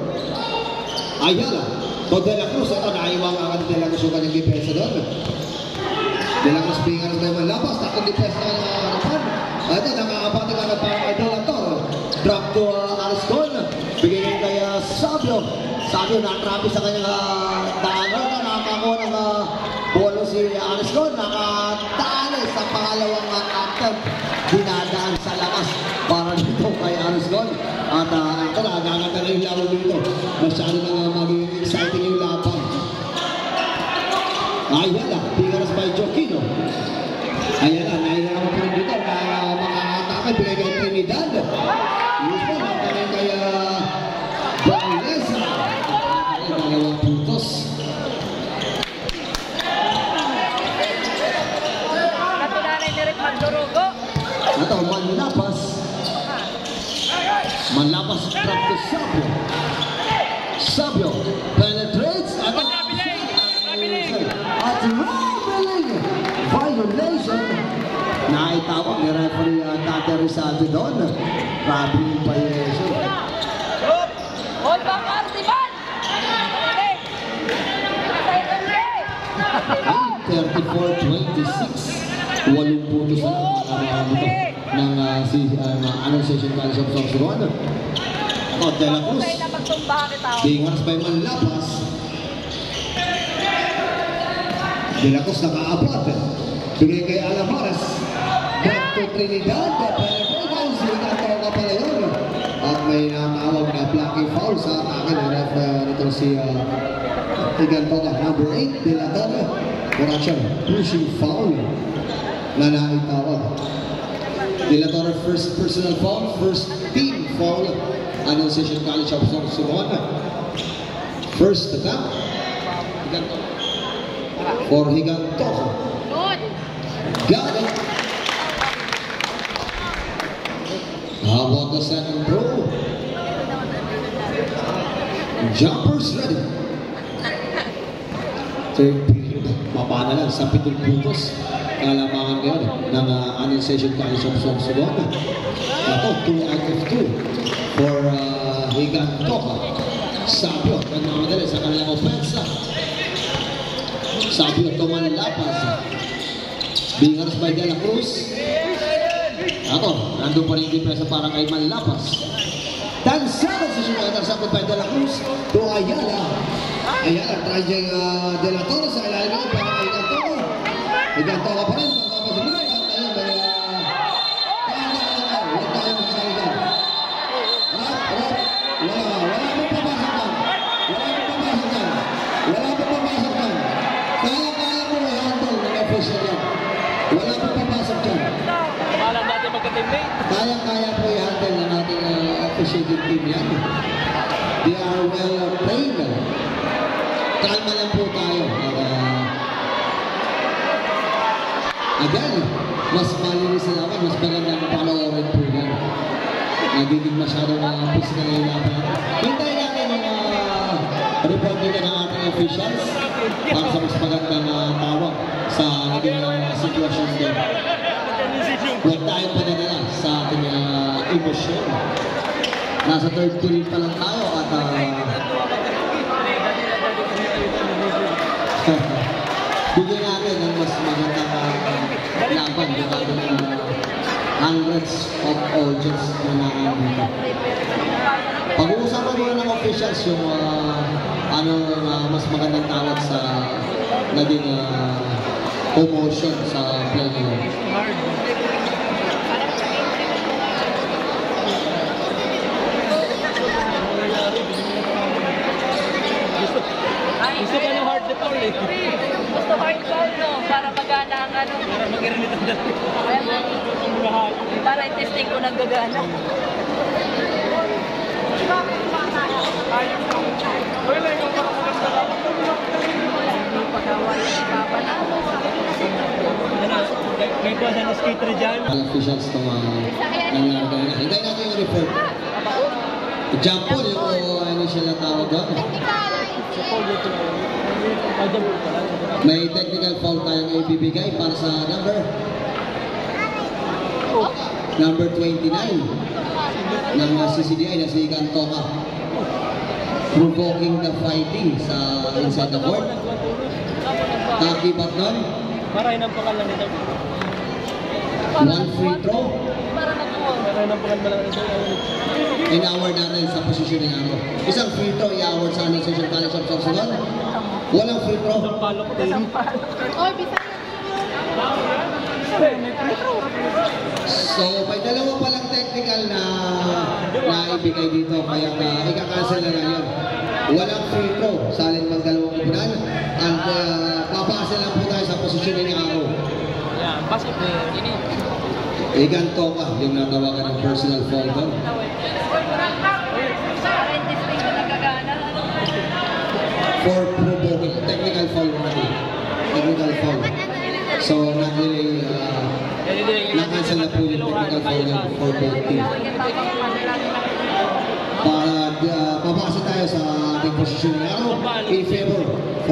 Ayala. To De La Cruz, ito naiwang ang De La Cruz yung kanyang depensa doon. De La Cruz pingan ng tayo labas, takong depensa na kanyang harapan. Ito, nakakapati ka na parang kay De La Torre. Drop to uh, Ariston. Bigay kay uh, Sabio. Sabio na-trapis sa kanyang uh, daanan. Nakakakuha ng uh, bolo si Ariston. Nakadali sa pangalawang uh, attempt. Dinadaan sa lakas para dito kay Ariston. At uh, ito na, gaganda na yung laro dito. Masyado na uh, maging exciting yung laban. Ayala, pingaras by Joaquino. Ayala, nahilang naman po rin dito na uh, makakatake, bigay kay Trinidad. Yes po, nakakaya kay uh, Bailesa. Ay, dalawang puntos. Natulanay ni Rick Magdurugo. Ito, Manlapas. Manlapas drop to Sabio. Sabio penetrates at at traveling violation. Naitawag ni referee uh, Tate Rizalde doon. Traveling violation. Hold back, Artiman! thirty-four twenty-six. Walong putos na lang dito ng uh, si uh, Annunciation College of Sorsogon. O, De La Cruz. Bingars by Manlapas. De La Cruz nakaabot. Bigay kay Alamares. Back to Trinidad. Penetrating. Sinataw ka pala yun. At may natawag na blocking foul sa akin. Ref uh, nito si uh, Igantoga. Number eight, De La Torre. Correction, pushing foul na naitawag. De La Torre, first personal foul, first team foul. Annunciation College of Sorsogon. First attack. For Higantoga. Got it. How about the second throw? Jumpers ready. Third period. Mapana lang. sa pitong puntos kalamangan ngayon ng uh, Annunciation College of Sorsogon. Ito, two out of two for uh, Higan Toka. Sabio, nagmamadali sa kanilang opensa. Sabio, tumanlapas. Bingers by De La Cruz. Ito, nandun pa rin yung depensa para kay Manlapas. Tansakan sa siyang intercepted by De La Cruz to Ayala. Ayala, trying uh, De La Torre sa ilalim naman para kay Higan Toka. Higan Toka pa rin, pagkapa sa binay. At ayun, may uh, paano-ano, huwag tayo magsaligan. Rap, rap, wala, wala pong papasok yan. Wala pong papasok yan. Wala pong papasok yan. Kaya-kaya mo i-handle ng official yan. Wala pong papasok yan. Malang natin magka-teammate. Kaya-kaya po i-handle ng ating uh, officiating team yan. They are well trained. Kalma lang po tayo. At, uh, again, mas malinis na naman, mas magandang panoorin po yan. Nagiging masyadong uh, physical na yung laban natin. Hintayin natin yung uh, report dito ng ating officials para sa mas magandang uh, tawag sa naging uh, sitwasyon din. Huwag tayong padadala sa ating uh, emosyon. Nasa third period pa lang tayo at uh, bigyan natin ng mas magandang uh, laban yung ating uh, hundreds of audience na nakakita. Pag-uusapan muna ng officials yung uh, ano uh, mas magandang tawag sa naging uh, promotion sa play ngayon. Gusto ka ng hard to call eh. Gusto hard call, no? Para magana ang ano. Para mag-irrit ang dati. Para i-testing ko nagagana. Pagkawala si Papa na. May kuha sa skater dyan. All officials itong uh, nangyari na. Hintayin natin yung report. Jump po yung uh, initial na tawag doon. May technical foul tayong ibibigay para sa number number twenty-nine ng C C D I na si Higan Toka. Provoking the fighting sa inside the court. Taki back doon. Para yun ang pangalan nito. One free throw. Para nakuha. Para yun ang pangalan nito. In-award natin sa positioning araw. Isang free throw i-award sa Annunciation College of Sorsogon. Walang free throw. Isang palok din. Or bisaya. So, may dalawa palang technical na naibigay dito. Kaya uh, ika-cancel na lang yun. Walang free throw sa alin mang dalawang ipunan. And uh, papasa lang po tayo sa positioning araw. Yeah, basket player. Ini. Higan Toka, yung natawagan ng personal foul doon. Para i-testing ko nagagana. For provoking, technical foul natin. Technical foul. So, natin uh, na-cancel na po yung technical foul for both team. Para uh, papasa tayo sa ating posisyon ng araw in favor.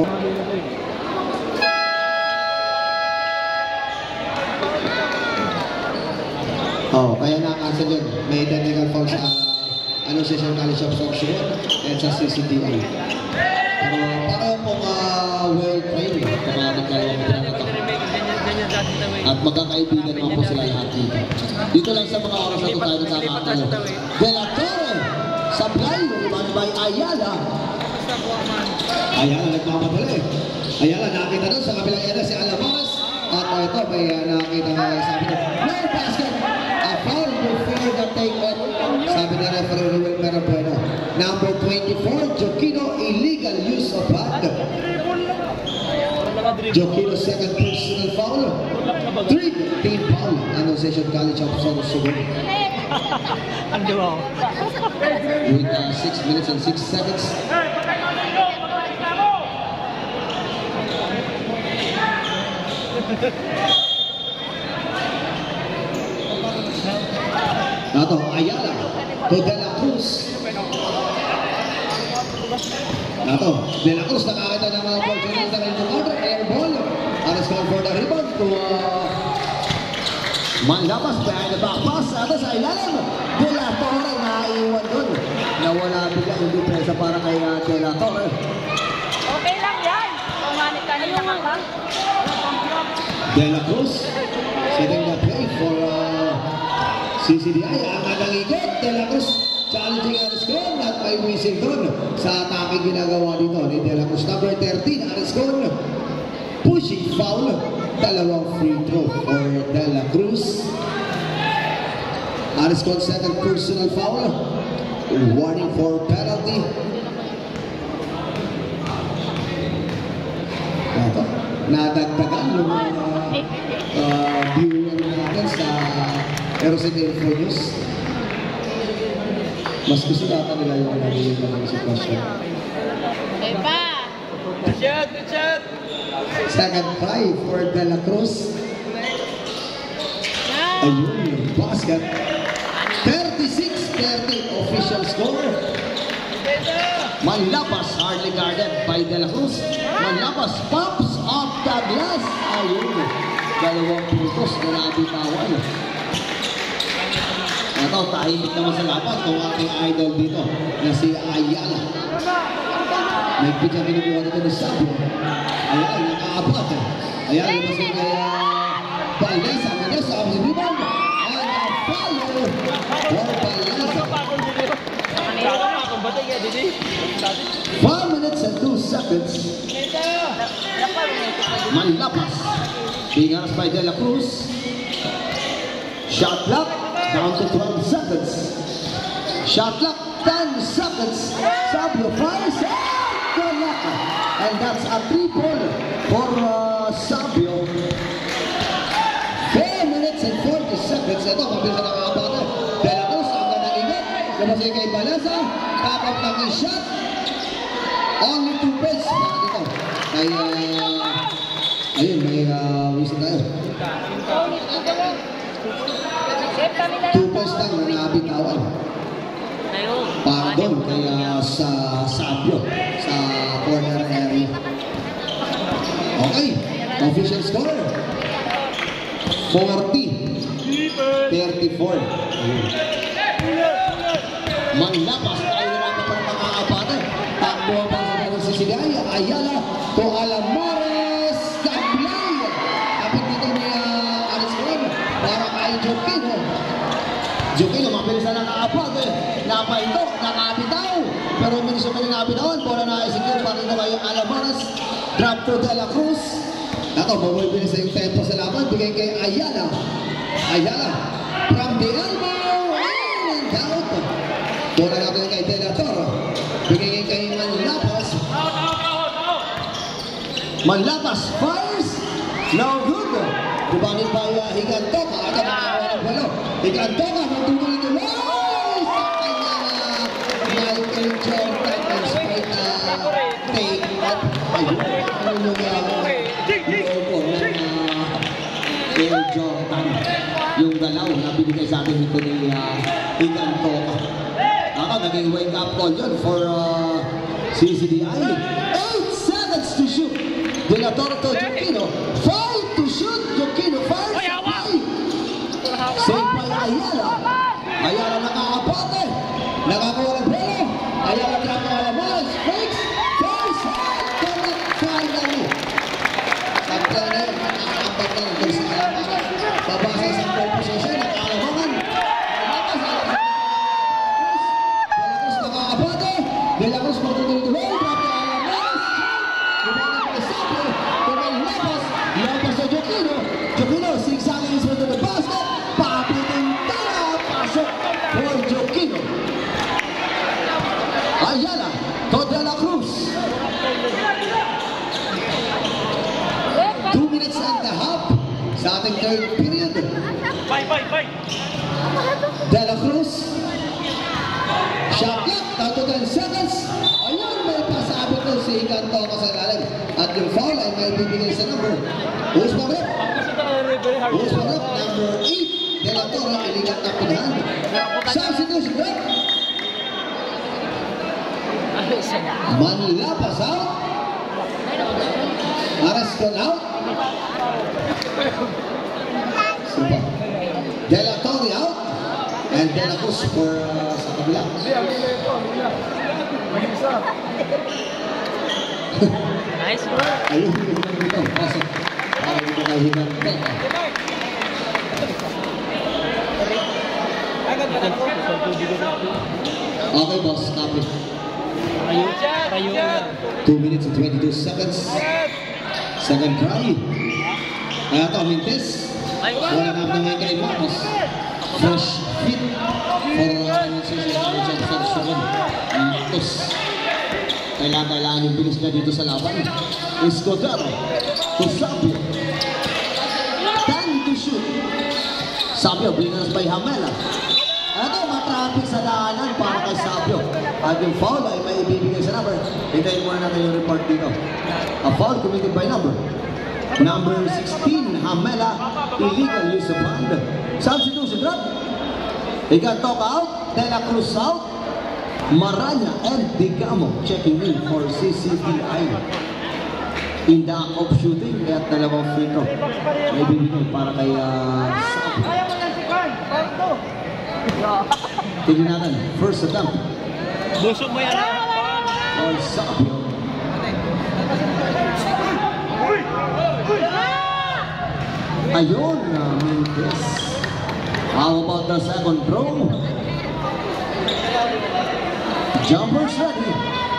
Oh, kaya na-cancel yun. May technical foul sa uh, Annunciation College of Sorsogon and sa C C D I. Pero para pong uh, well-trained kung ating dalawang pinangatak. At magkakaibigan naman po sila lahat dito. Dito lang sa mga oras na ito tayo nagkakatalo. De La Torre, supply, rebound by Ayala. Ayala nagmamadali. Ayala nakita doon sa kabilang area si Alamaras. At uh, ito may uh, nakita nga sabi doon. No basket! A foul before the take-off. Sabi ni referee Ruel Merabueno. Number twenty-four, Joquino, illegal use of hand. Joquino's second personal foul. Three team foul. Annunciation College of Sorsogon. Ang gawa. With uh, six minutes and six seconds. Nato, Ayala to De La Cruz. Nato, De La Cruz nakakita ng mga opportunity sa rin counter, air ball. Aras ka Manlapas behind the back pass. Ito sa ilalim. De La Torre naiwan dun. Nawala bigla yung depresa para kay uh, De La Torre. Okay lang yan. Kumanit-kanit na ka. De La Cruz setting the play for uh, C C D I. Ang nagangikot. De La Cruz challenging Ariscon at may whistle doon sa atake ginagawa dito ni De La Cruz. Number thirteen, Ariscon. Pushing foul. Dalawang free throw for De La Cruz. Ariscon second personal foul. Warning for penalty. Ito. Nadagdagan yung mga uh, viewer natin sa Irosin Info News. Mas gusto natin nila yung narinig ng sitwasyon. Epa! Good shot! Good shot! Second try for De La Cruz. Ayun, basket. thirty-six thirty official score. Manlapas, hardly guarded by De La Cruz. Manlapas, pops off the glass. Ayun, dalawang puntos na nabitawan. Ito, tahimik naman sa laban kung ating idol dito na si Ayala. May bigyan kinukuha dito ng Sabio. Ayala, nakaabot. Ayala, labas yung kay Balesa. Balesa, ang rebound. And a follow for Balesa. Five minutes and two seconds. Manlapas. Being asked by De La Cruz. Shot clock down to twelve seconds. Shot clock ten seconds. Sabio fires. And that's a three-ball for uh, Sabio. four minutes and forty seconds. Ito, mabilis na nakakabato. De La Cruz, ang nangingat. Labas yung kay Balesa. Top of the key shot. Only two points. Baka dito. Kay, uh, ayun, may uh, whistle tayo. Two points lang na nabitawan. Para doon, kaya sa Sabio. Sa corner area. Okay, official score forty thirty-four. Manlapas, tayo na pa ng mga abate. Takbo ang pangsabi ng C C D I. Ayala to Alamores Cablay. Kapit dito ni uh, Ariscon para kay Jokino. Jokino, mabilis na nakaabate. Napaito, nakabitaw. Pero bilis yung pininabitawan, bola na execute para na kayo Alamores. Drop to De La Cruz. Ito, mabubilis na yung tempo sa laban. Bigay kay Ayala. Ayala. From the elbow. And out. Bola natin kay De La Torre. Bigay kay Manlapas. Manlapas fires. No good. Rebounded by uh, Higantoka. Ito nakakawa ng balo. Higantoka. Magtutuloy-tuloy. Michael Jordan and Sprite na take up. Ayun, ano yung logo ng Michael Jordan. Yung galaw na binigay sa atin ito ni Igan Toka. Ako, naging wake up call yun for uh, C C D I. eight seconds to shoot. De La Torre to Jokino. five to shoot. Jokino, five to play. Save by Ayala. Ayala nakakabote. Nakakuha ng bola. Ayala trap ng Alamores. Fakes. Face. Connect finally. Sa player, nakakabat na lang sa Alamores. Babasa sa pole position. Nakalamangan. De La Cruz nakakabote. De La Cruz magtutuloy-tuloy. Trap ng Alamores. Gumana pa Sabio. Tumay Lapas. Lapas sa Jokino. Jokino, zigzagging is into the basket. Papitin tala. Pasok for Jokino. Ayala to De La Cruz. Two minutes and a half sa ating third period. Bye, bye, bye. De La Cruz. Shot clock, down to ten seconds. Ayun, may pasabot ko si Igan Toka sa ilalim. At yung foul ay may bibigay sa number. Who's pa rep? Who's pa rep? Number eight. De La Torre, iligat na pinahan. Substitution rep. Manlapas out. Ariscon out. Super. And De La Cruz for uh, sa kabila. Hindi, ang ila ito, ang ila. Mag-isa. Nice bro. Ayun, yung dito. Pasok. Para dito kay Higante. Okay, boss. Copy. two minutes and twenty-two seconds. Second try. Kaya ito, Mintes. Wala na naman ngayon kay Marcos. Fresh fit for Annunciation sa second. Marcos. Kailangan-kailangan yung bilis na dito sa laban. Escudero to Sabio. Time to shoot. Sabio, bringers by Hamela. Ito, matraffic sa daanan para kay Sabio. At yung foul ay may ibibigay sa number. Hintayin muna natin yung report dito. A foul committed by number. Number sixteen, Hamela. Illegal use of hand. Substitution drop. He got talk out. De La Cruz out. Maranya and Digamo checking in for C C D I. In the act of shooting, kaya dalawang free throw. May bibigay para kay uh, Sabio. Ayaw mo lang si Kwan. Parto. Tignan natin. First attempt. Busog mo yan. For Sabio. Ayun na, Mintes. How about the second throw? Jumpers ready.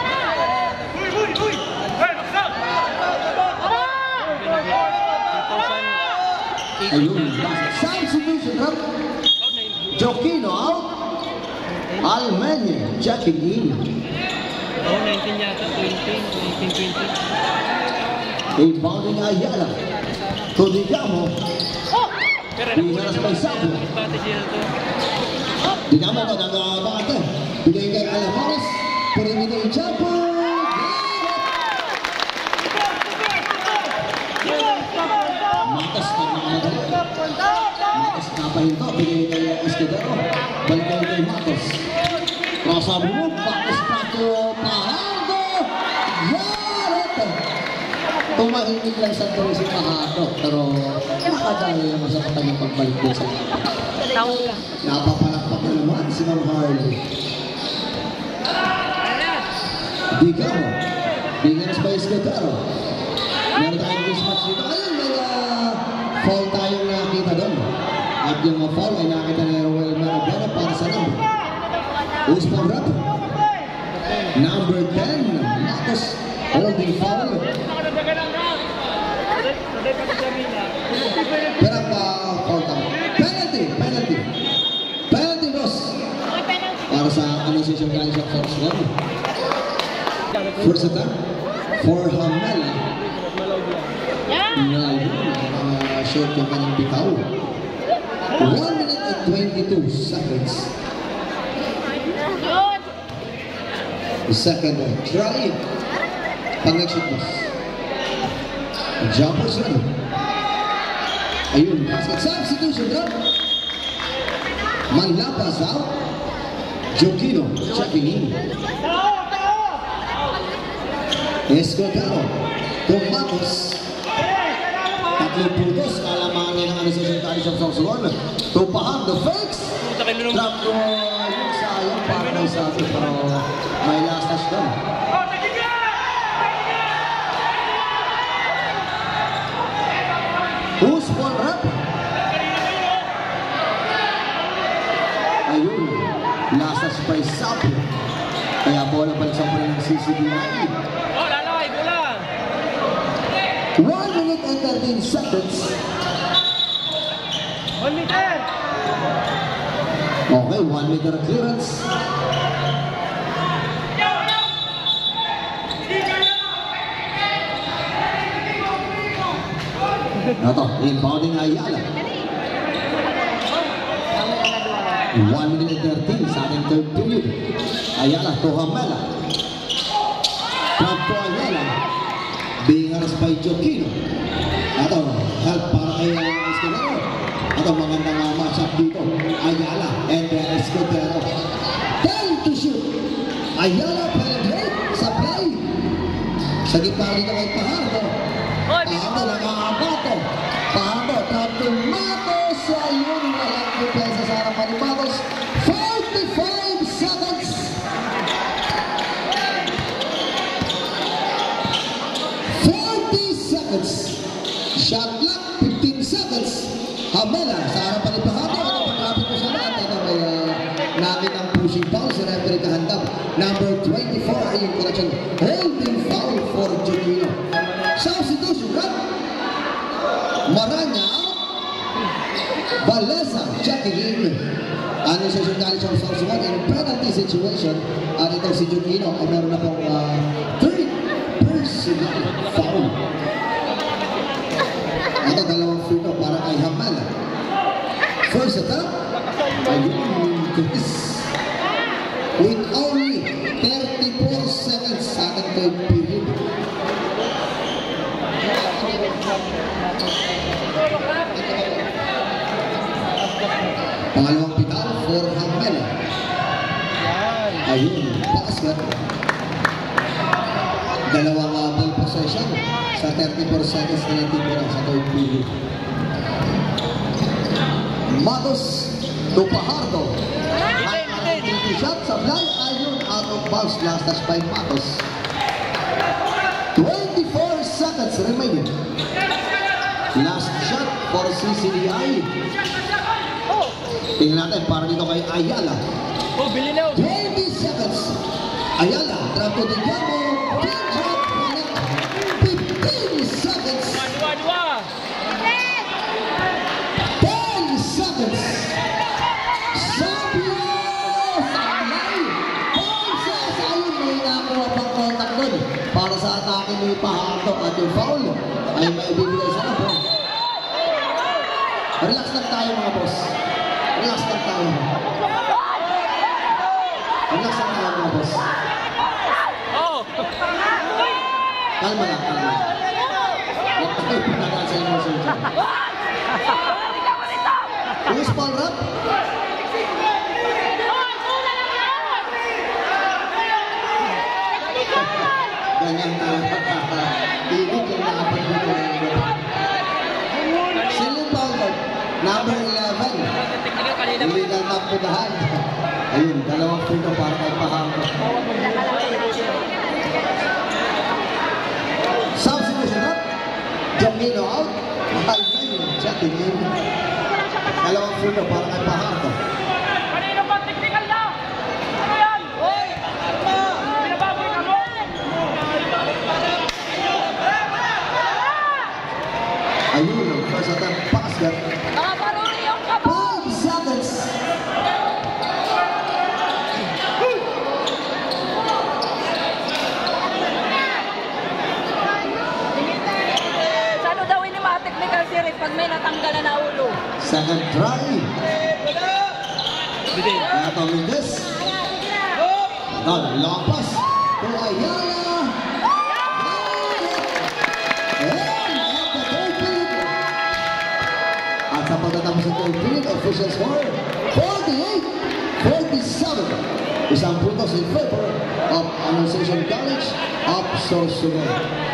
Ayun, substitution drop. Jokino out. Almenya checking in. Oh, nineteen yata, twenty, nineteen, twenty. Inbounding Ayala. To Digamo. Bigyan sa may Sabio. Digamo ka nag-abate. Bigay kay Alamares. Perimeter yung jumper. Matas na nakamadali. Matas na pahinto. Bigay kay Escudero. Balik kay Matos. Cross-up move. Matos na to Pahando. Yaret! Tumahimik lang sa tuloy si Pahando. Pero nakadali naman sa kanyang pagbalik doon sa Tao lang. napapalakpak na naman si Ma'am Harley. Digamo. Bigyan sa Escudero. Meron tayong mismatch dito. Ayun, may uh, foul tayong nakita doon. At yung uh, foul ay nakita ni Roel Marabena para sa number. Who's for rap? Number ten. Matos. Holding foul. Pero ang uh, foul tayo. Penalty. Penalty. Penalty, boss. Para sa Annunciation Grand Shop Sox one. First attack for Hamela. Na yun, uh, short yung kanyang bitaw. one minute and twenty-two seconds. Second uh, try. Pang-exit boss. Jumpers ready. Ayun, basket substitution drop. Manlapas out. Jokino checking in. Escudero. Tumatos. Tatlong puntos. Kalamangan niya ng Annunciation College of Soxon. Tupahan the fakes. Trap ko yung sayang para kay Sabi. Pero may last touch doon. Who's for rap? Ayun. Last touch by Sabi. Kaya bola balik sa pala ng C C D I. one minute and thirteen seconds. one meter. Okay, one meter clearance. Ito, inbounding Ayala. one minute and thirteen sa ating third period. Ayala to Hamela. Trap to Ayala. Being harassed by Jokino. Ito, help para kay Escudero. Ito, magandang uh, match-up dito. Ayala and uh, Escudero. Time to shoot. Ayala penetrate sa play. Sa gitna dito kay Pahando. Pahando, nakakabato. Pahando, trap to Matos. Ayun, walang depensa sa harapan ni Matos. Nakita ang pushing foul, si referee kahandap. Number twenty-four, ayun correction, holding foul for Jokino. Substitution, right? Maranya, Balesa, checking in. Annunciation College of South Sudan in penalty situation. At itong si Jokino ay meron na pong uh, third personal foul. Ito dalawang free throw para kay Hamal. First attempt, ayun, Chris. With only thirty-four seconds sa ating third period. Pangalawang pital for Hamal. Ayun, basket. Dalawang uh, ball possession sa thirty-four seconds na natitira sa third period. Matos to Pajardo. Shot sa fly, ayun, out of bounds, last touch by Matos. twenty-four seconds remaining. Last shot for C C D I. Tingnan natin para dito kay Ayala. twenty seconds. Ayala, drop to the jumbo. fifteen seconds. ten seconds. Para sa atake ni Pajardo at yung foul ay maibibigay sa kapro. Relax lang tayo mga boss. Relax lang tayo. Relax lang tayo mga boss. Kalma lang, kalma lang. Huwag tayo pinagaan sa emotion dyan. Yung spall rap? Ganyan na pagkakatigit yung nakapagdito ng iba. Silent foul, number eleven. Illegal tap to the hand. Ayun, dalawang free throw para kay Pajardo. Substitution up. Jokino out. Ayun, checking in. Dalawang free throw para kay Pajardo. Ayun, first attempt, basket. five seconds. Saan daw ini mga technical series pag may natanggal na ulo? Second try. Nato Mendes. Oh, long pass to Ayala. Sa pagtatapos ng third period, official score forty-eight forty-seven. Isang puntos in favor of Annunciation College of South Sudan.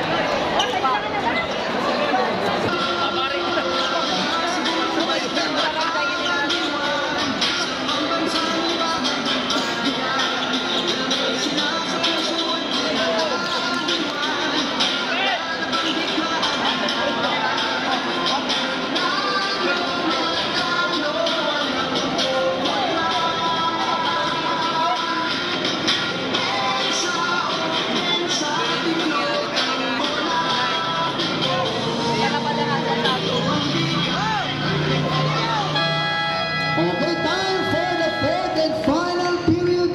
Okay, time for the fourth and final period.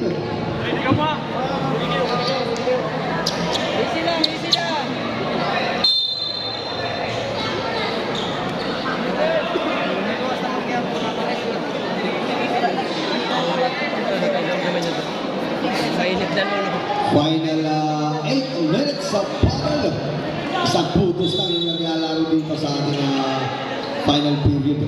Easy lang, easy lang. Final uh, eight minutes of battle. Isang putos lang yung naglalaro dito sa ating uh, final period.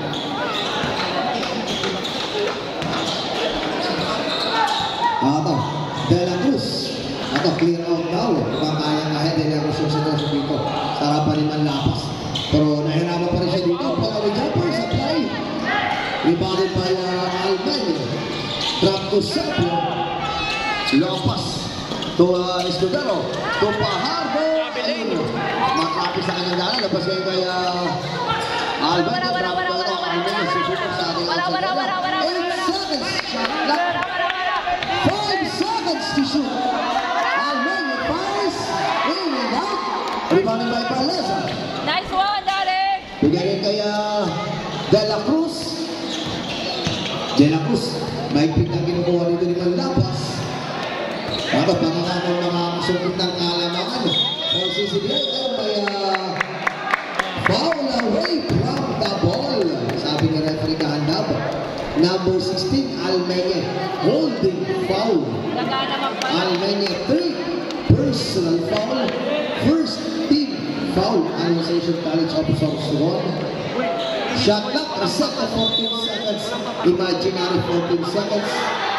Ato, De La Cruz. Ato, clear out daw. Kakayang ahead, De La Cruz yung sitwasyon dito. Sa harapan ni Manlapas. Pero nahirapan pa rin siya dito. Pag-away jumper, supply. Rebounded by uh, Alben. Drop to Sapio. Long pass to uh, Escudero. To Pajardo. Makapis sa kanyang dana. Labas kayo kay uh, Alben. Drop to Alben. Susunod sa ating outside. eight seconds. Shot clock. Five seconds to shoot. Almeida fires. In and out. Rebounded by Palesa. Nice one, darling. Bigay kay uh, De La Cruz. De La Cruz. Maigpit ang kinukuha dito ni Manlapas. Para pangangakang makakasungkit ng kalamangan. For C C D I, may uh, foul away from the ball. Sabi ni referee kahanda ba? Number sixteen, Almeida. Holding foul. Almeida, three personal foul. First team foul. Annunciation College Officers one. Shot clock, reset at fourteen seconds. Imaginary fourteen seconds.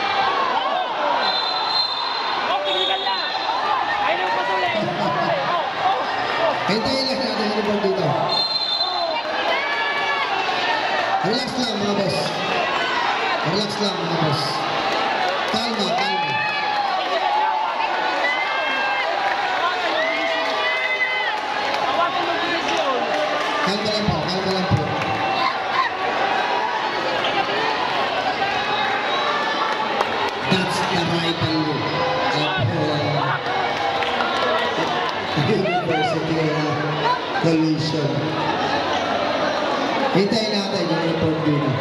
Hintayin lang natin yung report dito. Relax lang mga boss. Relax lang mga boss. Kalma, kalma. Kalma lang po, kalma lang po. That's the rivalry of uh, University uh, collision. Hintayin natin yung report dito.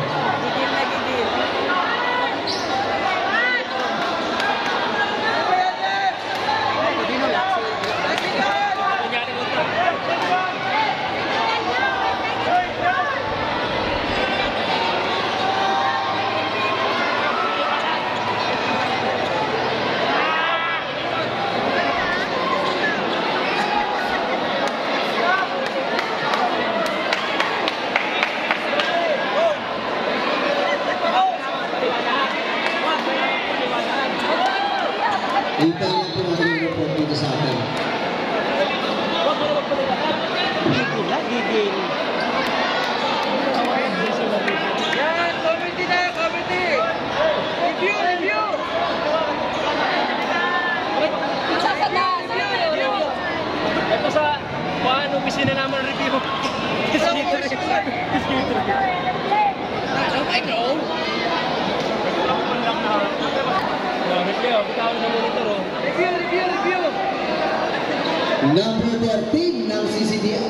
Hintayin lang po natin yung report dito sa atin. Yan, committee na, committee. Review, review. Ito sa paano opisina naman review. Ano ba ito? Review, review, review. Number thirteen ng C C D I.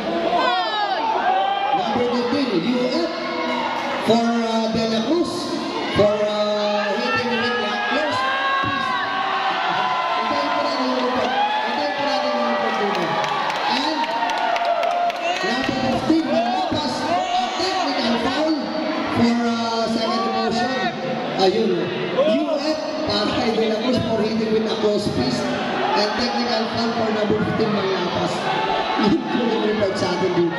Number thirteen, U F for uh, De La Cruz for uh, hitting the ring lock close. Hintayin po natin yung report. Hintayin po natin yung report dito. And number fifteen, Manlapas, a technical foul for uh, second motion. Ayun. U F para kay De La Cruz for hitting with a close piece. And technical foul for number fifteen, Manlapas. Yun po yung report sa atin dito.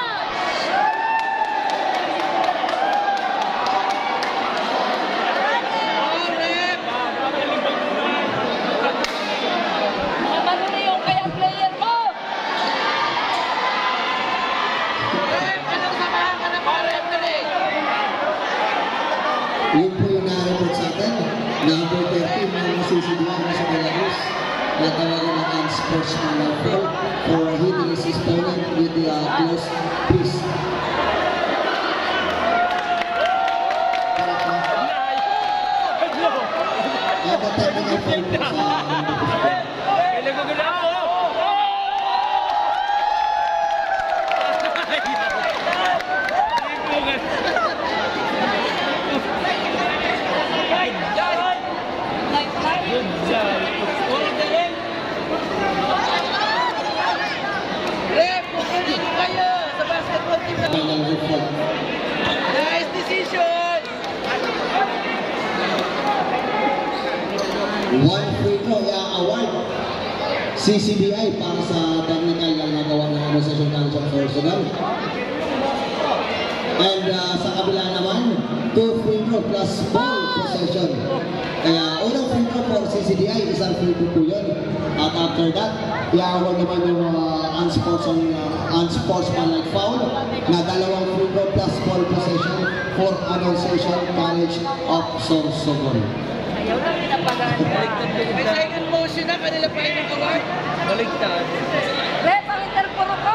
Yun po yung na-report sa atin. Number thirteen ng C C D I na sa Belarus. Natawagan ng unsportsmanlike foul for hitting his opponent with the uh, close piece. At the technical foul po sa final report. Nice decision. One free throw i-award C C D I para sa technical na nagawa ng Annunciation College of Portugal. And uh, sa kabila naman, two free throw plus ball possession. Kaya unang free throw for C C D I, isang free throw po yun. At after that, i-award naman yung uh, unsportsman, uh, unsportsmanlike foul na dalawang free throw plus ball possession for Annunciation College of Sorsogon. Ayaw na pinapaganda. May second motion na, kanila pa yung award. Baligtad. Rep, ang interporo ko!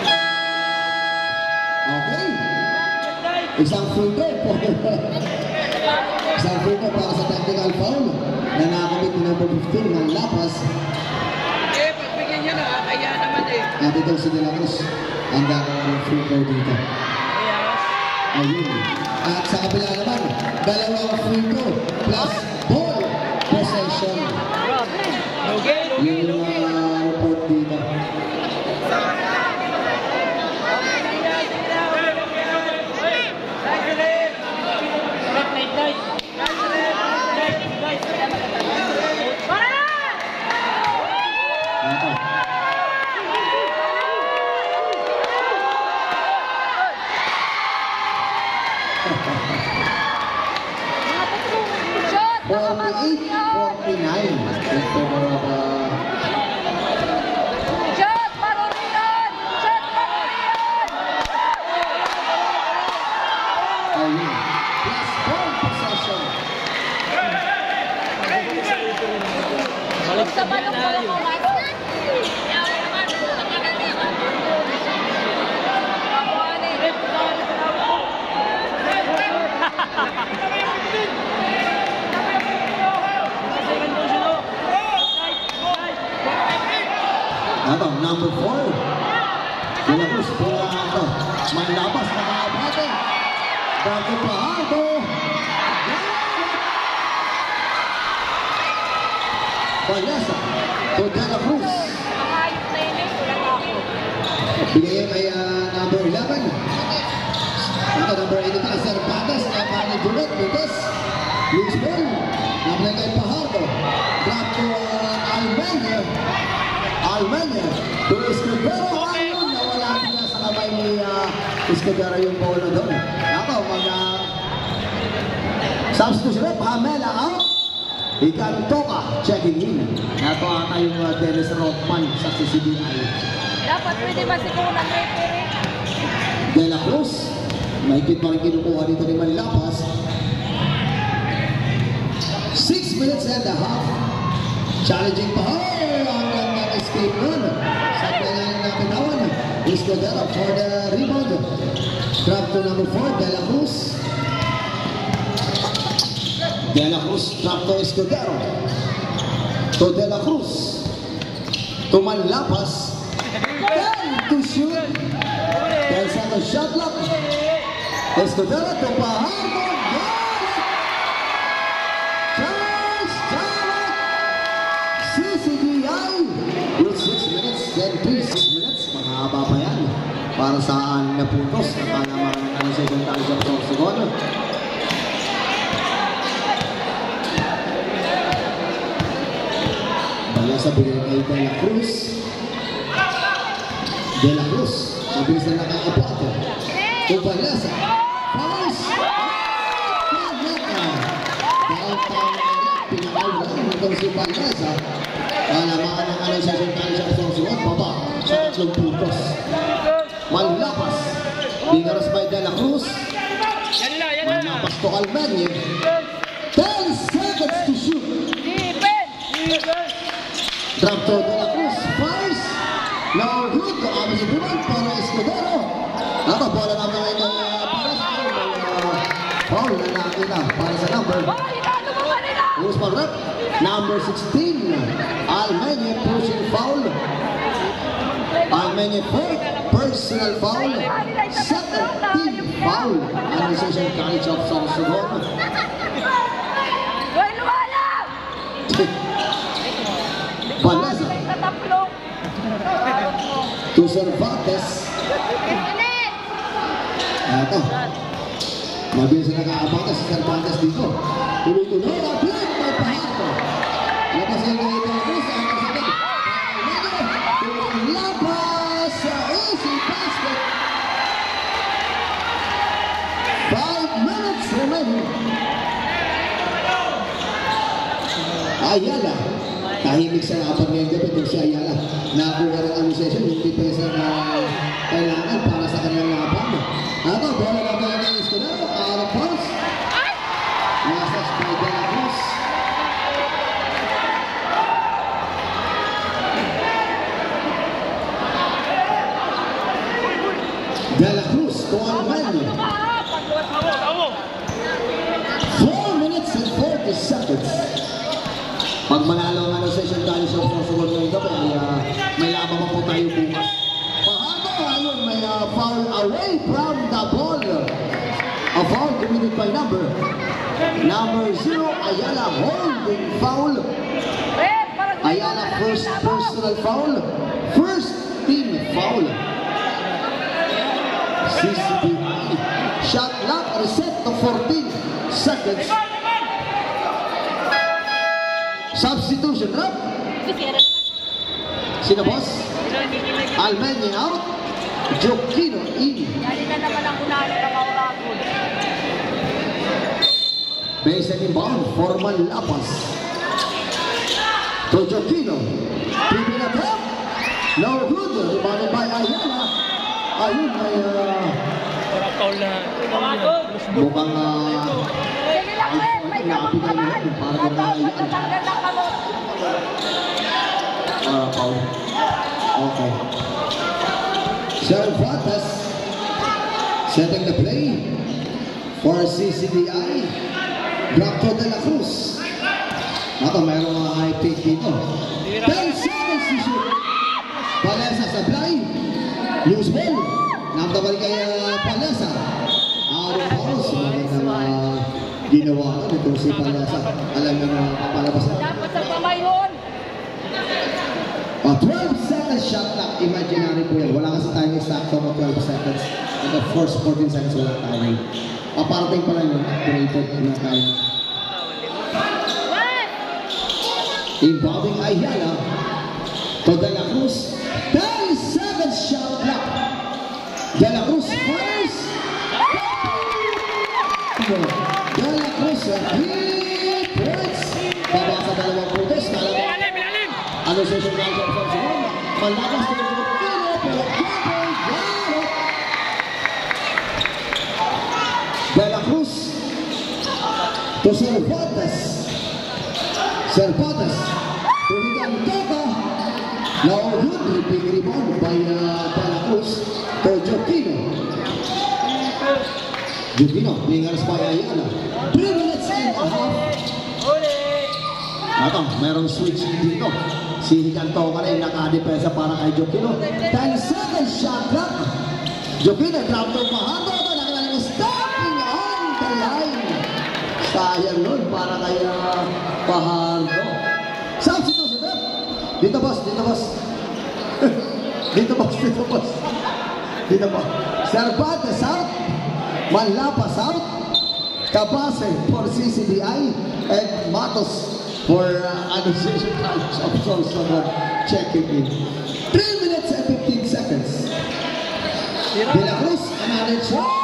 Okay. Isang free throw po. free throw para sa technical foul na nakamit ni number fifteen ng Lapas. Eh, pagbigyan niya na, kaya naman eh. At itong si De La Cruz ang gagawin ng free throw dito. Ayun. At sa kabila naman, dalawang free throw plus ball possession. Yung uh, report dito. forty-eight forty-nine in favor of uh, Shot! Marurian! Shot! Marurian! ayun. Plus ball possession. Huwag sa balong ko lang kumain. Ano, number four. De La Cruz, pula ito. May labas na makabate. Bago pa ito. Palesa to De La Cruz. Makayos na yun eh. Wala na ako. Bigay kay uh, number eleven. Ito, number eighty-three, Cervantes. Kaya ni Juliet, Lucas. Loose ball. Nablay kay Pajardo. Drop to uh, Almenia. Almenia. To Escudero. Ayun, nawala niya sa kamay ni uh, Escudero yung bola doon. Ako, mag uh, substitution. Pamela out. Ikantoka. Checking in. Ito ata yung uh, Dennis Rothman sa C C D I. Dapat pwede ba si Kunan referee? De La Cruz. Mahigit pa rin kinukuha dito ni Manlapas. Six minutes and a half. Challenging pa. Ang gandang escape nun. Sa kailangan na pitawan. Escudero for the rebound. Drop to number four, De La Cruz. De La Cruz, drop to Escudero. To De La Cruz. To Manlapas. ten to shoot. ten seconds shot clock. Escudero to Pajardo. Charles Charlotte. C C D I. With six minutes and three six minutes. Mahaba pa yan. Para saan na puntos. At naman ang Annunciation tayo sa Portugal. Bala sa bigay kay De La Cruz. De La Cruz. Mabilis na nakakapato. Kubalasa. Paus. Downtown area. Pinakaulan itong si Balasa. Kalamaan ng Annunciation tayo sa Portugal. Baba. Sa tatlong puntos. Manlapas. Bingaras by De La Cruz. Manlapas to Almenia. ten seconds to shoot. Drop to De La Cruz. Paus. Now good. Kami si Biman para Escudero. Ako, bola naman ngayon ng Paris. Paul na nakita para sa number. Who's pa rep? Number sixteen. Almenia pushing foul. Almenia fourth personal foul. Second team foul. Annunciation College of Sorsogon. Balasa. To Cervantes. Ito. Mabilis na nakaabatas si Cervantes dito. Tuloy-tuloy. Apit. May Pajardo. Labas yung mga ito. Labas. Ang kasagad. Labas. Sa easy basket. Five minutes remaining. Ayala. Tahimik sa apat ngayong gabi kung si Ayala. Nakuha ng Annunciation. Hindi pa isa na kailangan para sa kanyang laban. Ako, bola na ba ng Escudero? Out of bounds. Nasas by De La Cruz. De La Cruz to Almenia. Four minutes and thirty seconds. Pag manalo ang Annunciation tayo sa susunod ngayong gabi, ay uh, may laban pa po tayo bukas. Pahago, ayun, may uh, foul away from the ball. A foul committed by number number zero, Ayala, holding foul. Ayala, first personal foul. First team foul. C C D I. Shot clock reset to fourteen seconds. Substitution, rap. Sino boss? Almeni out. Jokino in. Base and inbound, formal lapas. To Jokino. Tripping at him. No good. Rebounded by Ayala. Ayun ay uh, mukhang uh, nakapigay nila kung parang nangayaan. Ah, foul. Okay. Cervantes setting the play for C C D I. Bracto de la Cruz. Ito, mayroong mga high pick dito. ten seconds to shoot. Palesa sa play. Loose ball. Nakabalik kay uh, Palesa. Out of bounds. Magandang uh, ginawa ko nito si Palesa. Alam na na papalabas na. Dapat sa pamayon. A twelve seconds shot clock. Imaginary po yan. Wala kasi tayong exacto mo twelve seconds. And the first fourteen seconds wala tayo. Paparating pa lang yung activated na tayo. Involving Ayala to De La Cruz. ten seconds shot clock. De La Cruz first. De La Cruz three points. Baba sa dalawang puntos. Annunciation tayo sa segundo. Malabas na yung Jokino pero Jokino. De La Cruz to Cervantes. Cervantes to Hidalgo. Now good big rebound by uh, De La Cruz to Jokino. Jokino being asked by Ayala. three minutes and a half. Ito, merong switch dito. Si Hidalgo ka na yung nakadepensa para kay Jokino. ten seconds shot clock. Jokino drop to Mahando. Ito, nakilang mo stepping on the line. Sayang nun para kay uh, Pahardo. Substitution, eh? Dito boss, dito boss. Dito boss, dito boss. Dito boss. Cervantes out. Manlapas out. Cabase for C C D I. And Matos for uh, Annunciation College of Sorsogon checking in. three minutes and fifteen seconds. De La Cruz, another try.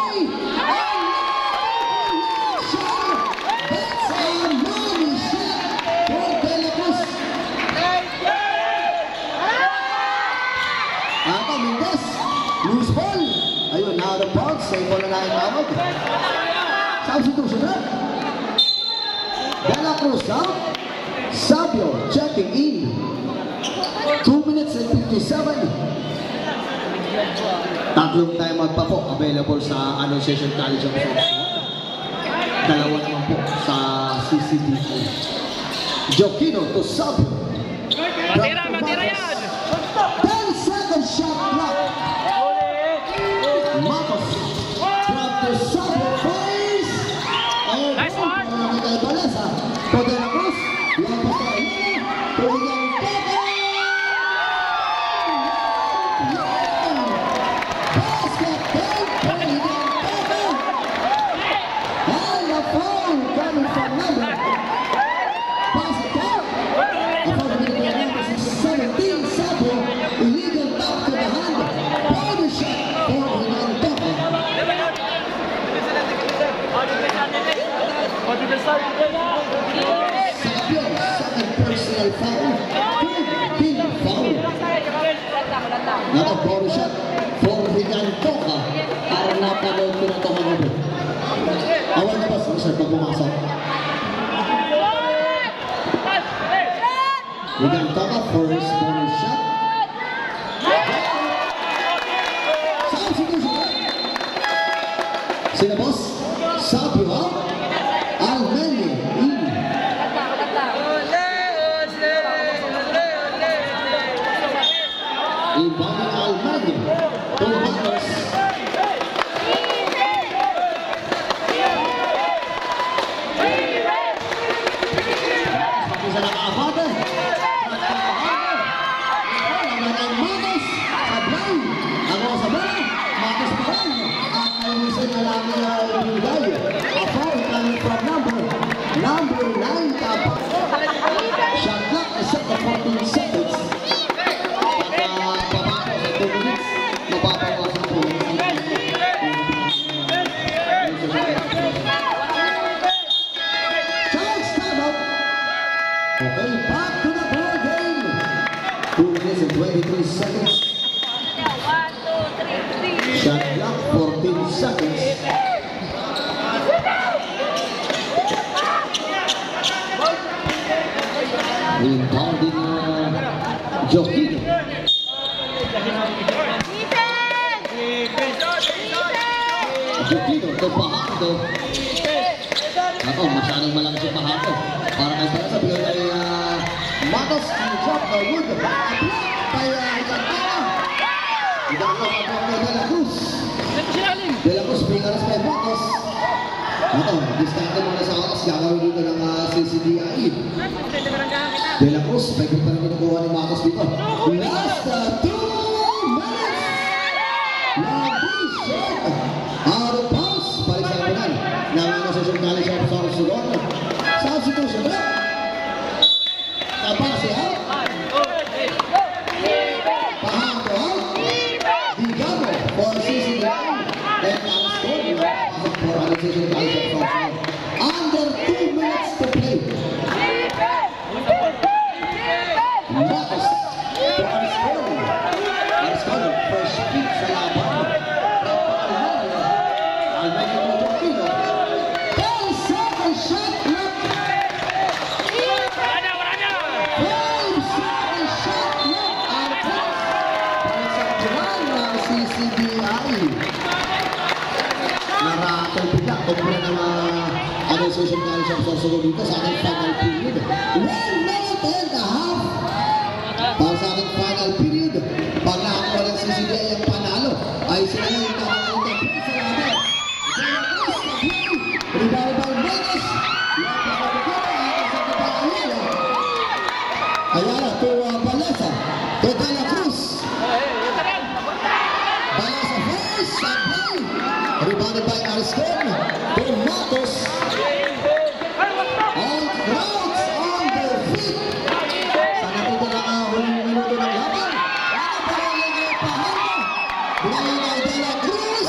Loose ball. Ayun, out of bounds. Save ball na lang yung tawag. Substitution na. De La Cruz out. Sabio checking in. two minutes and fifty-seven. Tatlong timeout pa po available sa Annunciation College of Sorsogon. Dalawa naman po sa C C D I. Jokino to Sabio. Matira, matira yan! ten seconds shot clock. Matos. Drop to Sabio face. Nice one. Ayun, kay Palesa. To De La Cruz. Lampas na rin. To Hidalgo. Basket point for Hidalgo. And a foul coming from number. Pass it down. A foul committed by number seventeen, Sabio. Illegal tap to the hand. Body shot for Hidalgo. Sabio, second personal foul. Third team foul. Naka body shot for Hidalgo. Para napanood ko na ito kagabi. Awal na ba sir pag pumasok? Hidalgo first bonus shot. Substitution. Sino boss? Sabio out. Almeni in. nine tapos. Shot clock is set to fourteen seconds. At uh, papapos sa two minutes, mapapawas ang two minutes. Chance time out. Okay, back to the ball game. two minutes and twenty-three seconds. Shot clock fourteen seconds. Rebounding uh, Joaquino. Joaquino, ito Pahando. Ako, masyadong malakas yung Pahando. Para kay Pera sa bigay kay uh, Matos. Ang drop by Wood. Kay uh, Hidalgo. Hidalgo pagkong kay De La Cruz. De La Cruz, pingaras kay Matos. Ito, distante muna sa oras. Gagawin dito ng uh, C C D I. De La Cruz, may kita na kinukuha ni Matos dito. Last uh, two minutes! Lagi shot! Out of bounds! Balik sa kapunan ng Annunciation College of Sorsogon. Substitution na! Kapasi out! Pahando out! Digamo for C C D I. And Auditorium for Annunciation College of Sorsogon. Under two minutes to play. Matos to Auditorium. Auditorium, first pick sa laban. Almeida to Joaquino. ten second shot clock. five second shot clock. Arcos. Para sa tuwan ng C C D I. Naratong pila. Kumpula ng uh, Annunciation College of Sorsogon dito sa ating final period. one minute and a half. Para sa ating final period, pag nakakuha ng C C D I ang panalo, ay sila na yung nakakita sa laban. Rebound by Matos. Ayala to uh, Balasa. To De La Cruz. Balasa first. Sabay. Rebounded by Ariston. To Matos. All crowds on their feet. Sana ito na ang huling minuto ng laban. Ano pa rin yung Pahando? Binayan ay De La Cruz.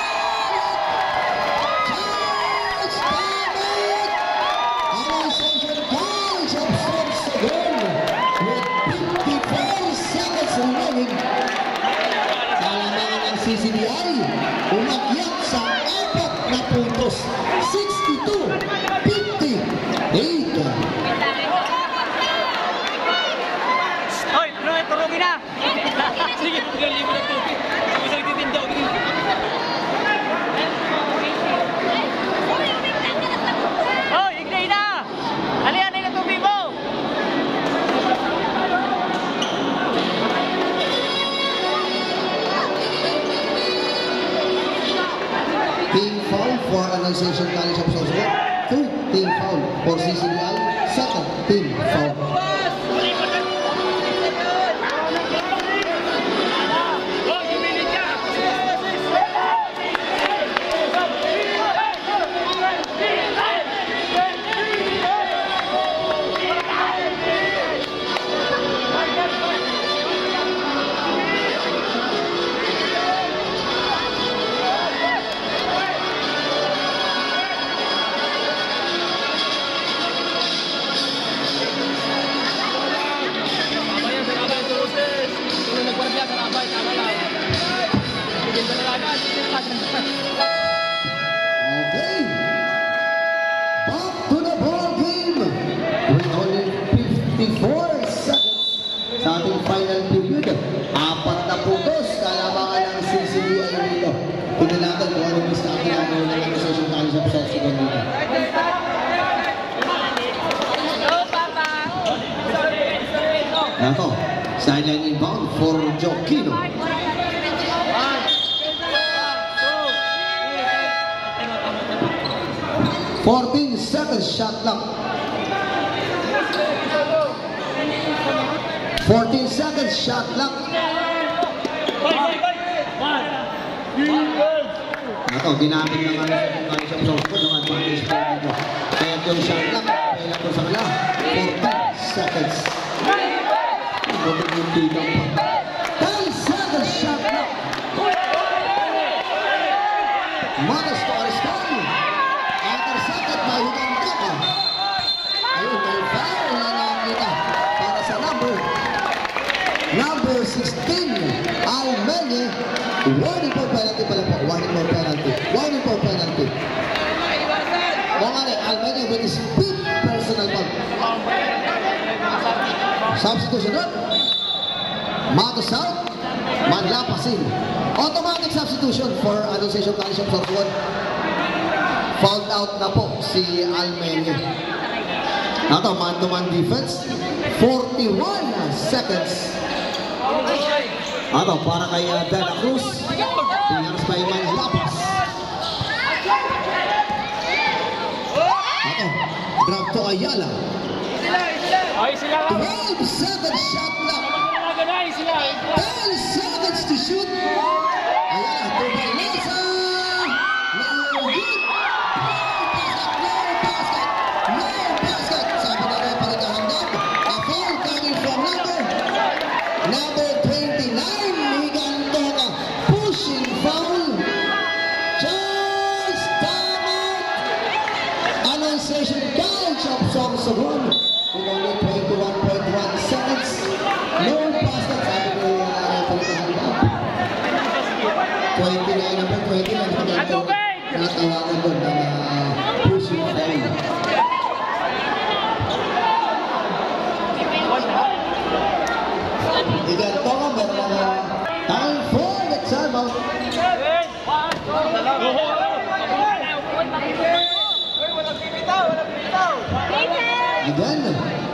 Charge! Damage! Annunciation College of Sorsogon with fifty-four seconds remaining. Sa lamangan ng C C D I, umakyat sa apat na puntos. sixty-two fifty-eight. Hoy, Troy, turugin na! Sige, bigyan libo ng tubig. Kasi nagtitinda ako dito. Hoy, ignay na! Halihan na yung tubig mo! Team foul for Annunciation College of Sorsogon. Third team foul for C C D I. Second team foul. Okay. Back to the ball game. With only fifty-four seconds sa ating final period. Apat na puntos kalamangan ng C C D I dito. Tingnan natin kung anong mas nakinagawa ng Annunciation College of Sorsogon dito. Ito, sideline inbound for Joaquino. fourteen seconds shot clock. fourteen seconds shot clock. Ito, ginamit naman ng College of Sorsogon ng advantage play dito. Kaya yung shot clock, lang po sa kanila. fourteen seconds. ten seconds shot clock. Matas to Ariston. Intercepted by Higantaka. Ayun, may foul na nakita para sa number number sixteen, Almenye. Warning for penalty pala po. Warning for penalty. Warning for penalty. Mga nga rin, Almenye with his big personal foul. Substitution doon. Matos out. Manlapasin. Automatic substitution for Annunciation College of Software. Fouled out na po si Almenye. Ito, man-to-man defense. forty-one seconds. Ito, para kay uh, Dela Cruz. Pinyaras pa yung Manlapas. Ito, drop to Ayala. twelve seconds shot clock. ten seconds to shoot. Ayala, to Bailesa. No good. No basket. No basket. Sabi na rin pagkahanda. A foul coming from number number twenty-nine. Higantaka. Pushing foul. Just time out. Annunciation College of Sorsogon. With only twenty-one point one seconds. No basket. Sabi ko yung pagkahanda. twenty-nine number twenty-nine. Natawagan doon ng uh, pushing foul. Higantaka. Meron na time for the timeout. Again.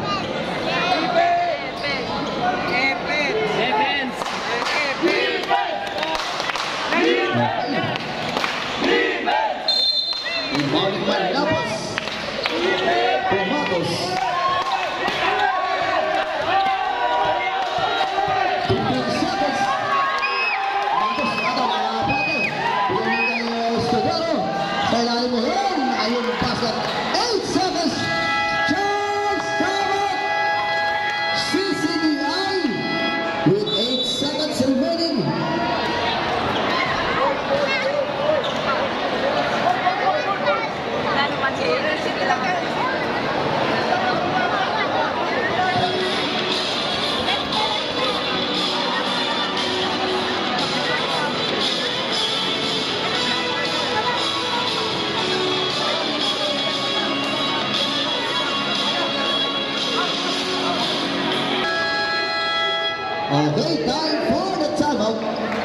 Inbounding Manlapas. Pumatos. fifteen seconds. Matos. Ito, nakapate. Pinagin kay Estudero. Sa ilalim mo yun. Ayun, basket. eight seconds. Chance timeout. C C D I with eight seconds remaining. Okay, time for the timeout.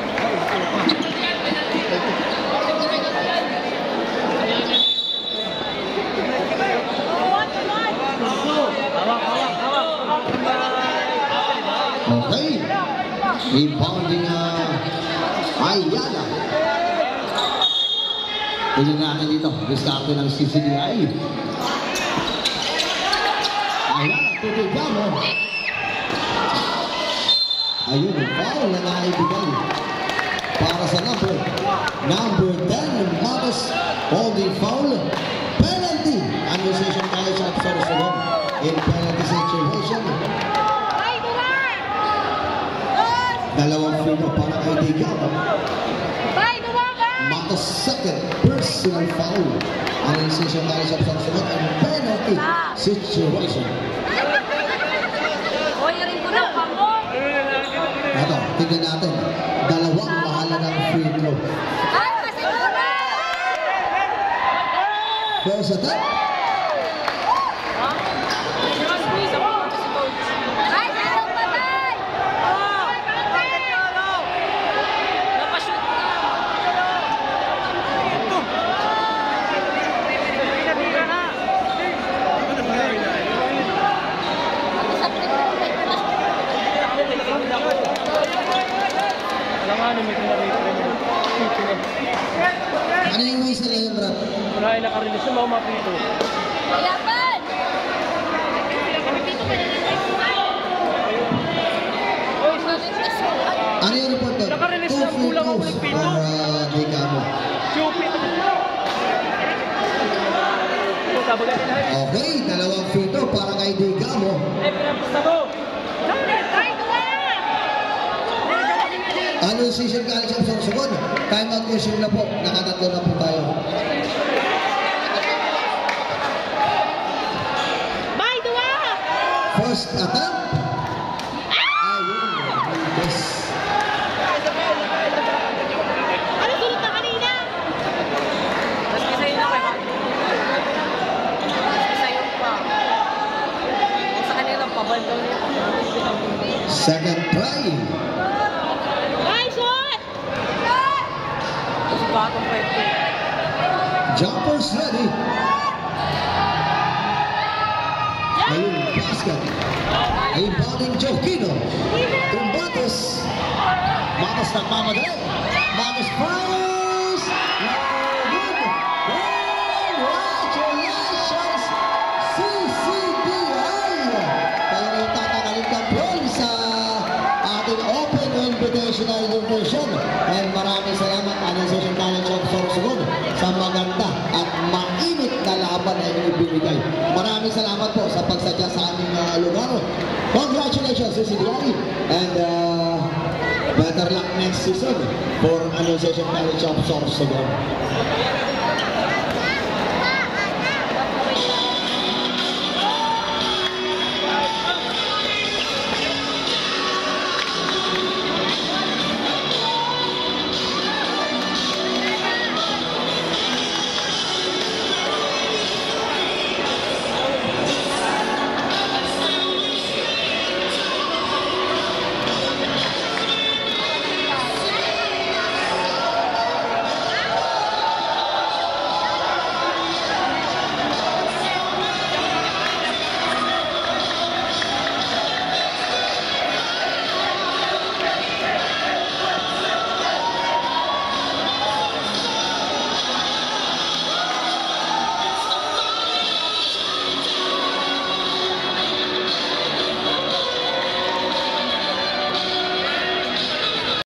Okay, rebounding uh, Ayala. Tignan natin dito, diskarte ng C C D I. Ayala, tutulga mo. Ayun, foul na naibigay para sa number number ten, Matos, holding foul, penalty. Annunciation College of Sorsogon in penalty situation. Dalawang free throw para kay Digam. Matos second personal foul. Annunciation College of Sorsogon in penalty situation. Ito, tignan natin. Dalawang mahalagang free throw. First attack. Ano yung way sila yun, Brad? Wala ay nakarilis yung mga mapito. Yaman! Ano yung report doon? Nakarilis Two ng free kulang ang throws pito. for uh, Digamo. Stupid. Okay, dalawang free throw para kay Digamo. Eh, pinapusta mo. Annunciation College of Sorsogon. Time out question na po. Nakatatlo na po tayo. Bye, dua! First attempt. Ayun. Yes. Ano sunod na kanina? Mas sa'yo na kayo. Mas sa'yo pa. Kung sa kanila, pabando niya. Second try. Bye, shot! Mas batong pwede. Jumpers ready. Ayun, basket. Ayun, bowling Jokino. Tumbatos. Matos nagmamadali. Matos fires. No good. Congratulations, C C D I. Tayo na yung tatanggalin kampiyon sa ating Open Invitational Division. And maraming salamat, Annunciation College of Sorsogon, sa maganda at mainit na laban na ibibigay. Maraming salamat po sa pagsadya sa aming uh, lugar. Congratulations, C C D I. And uh, better luck next season for Annunciation College of Sorsogon.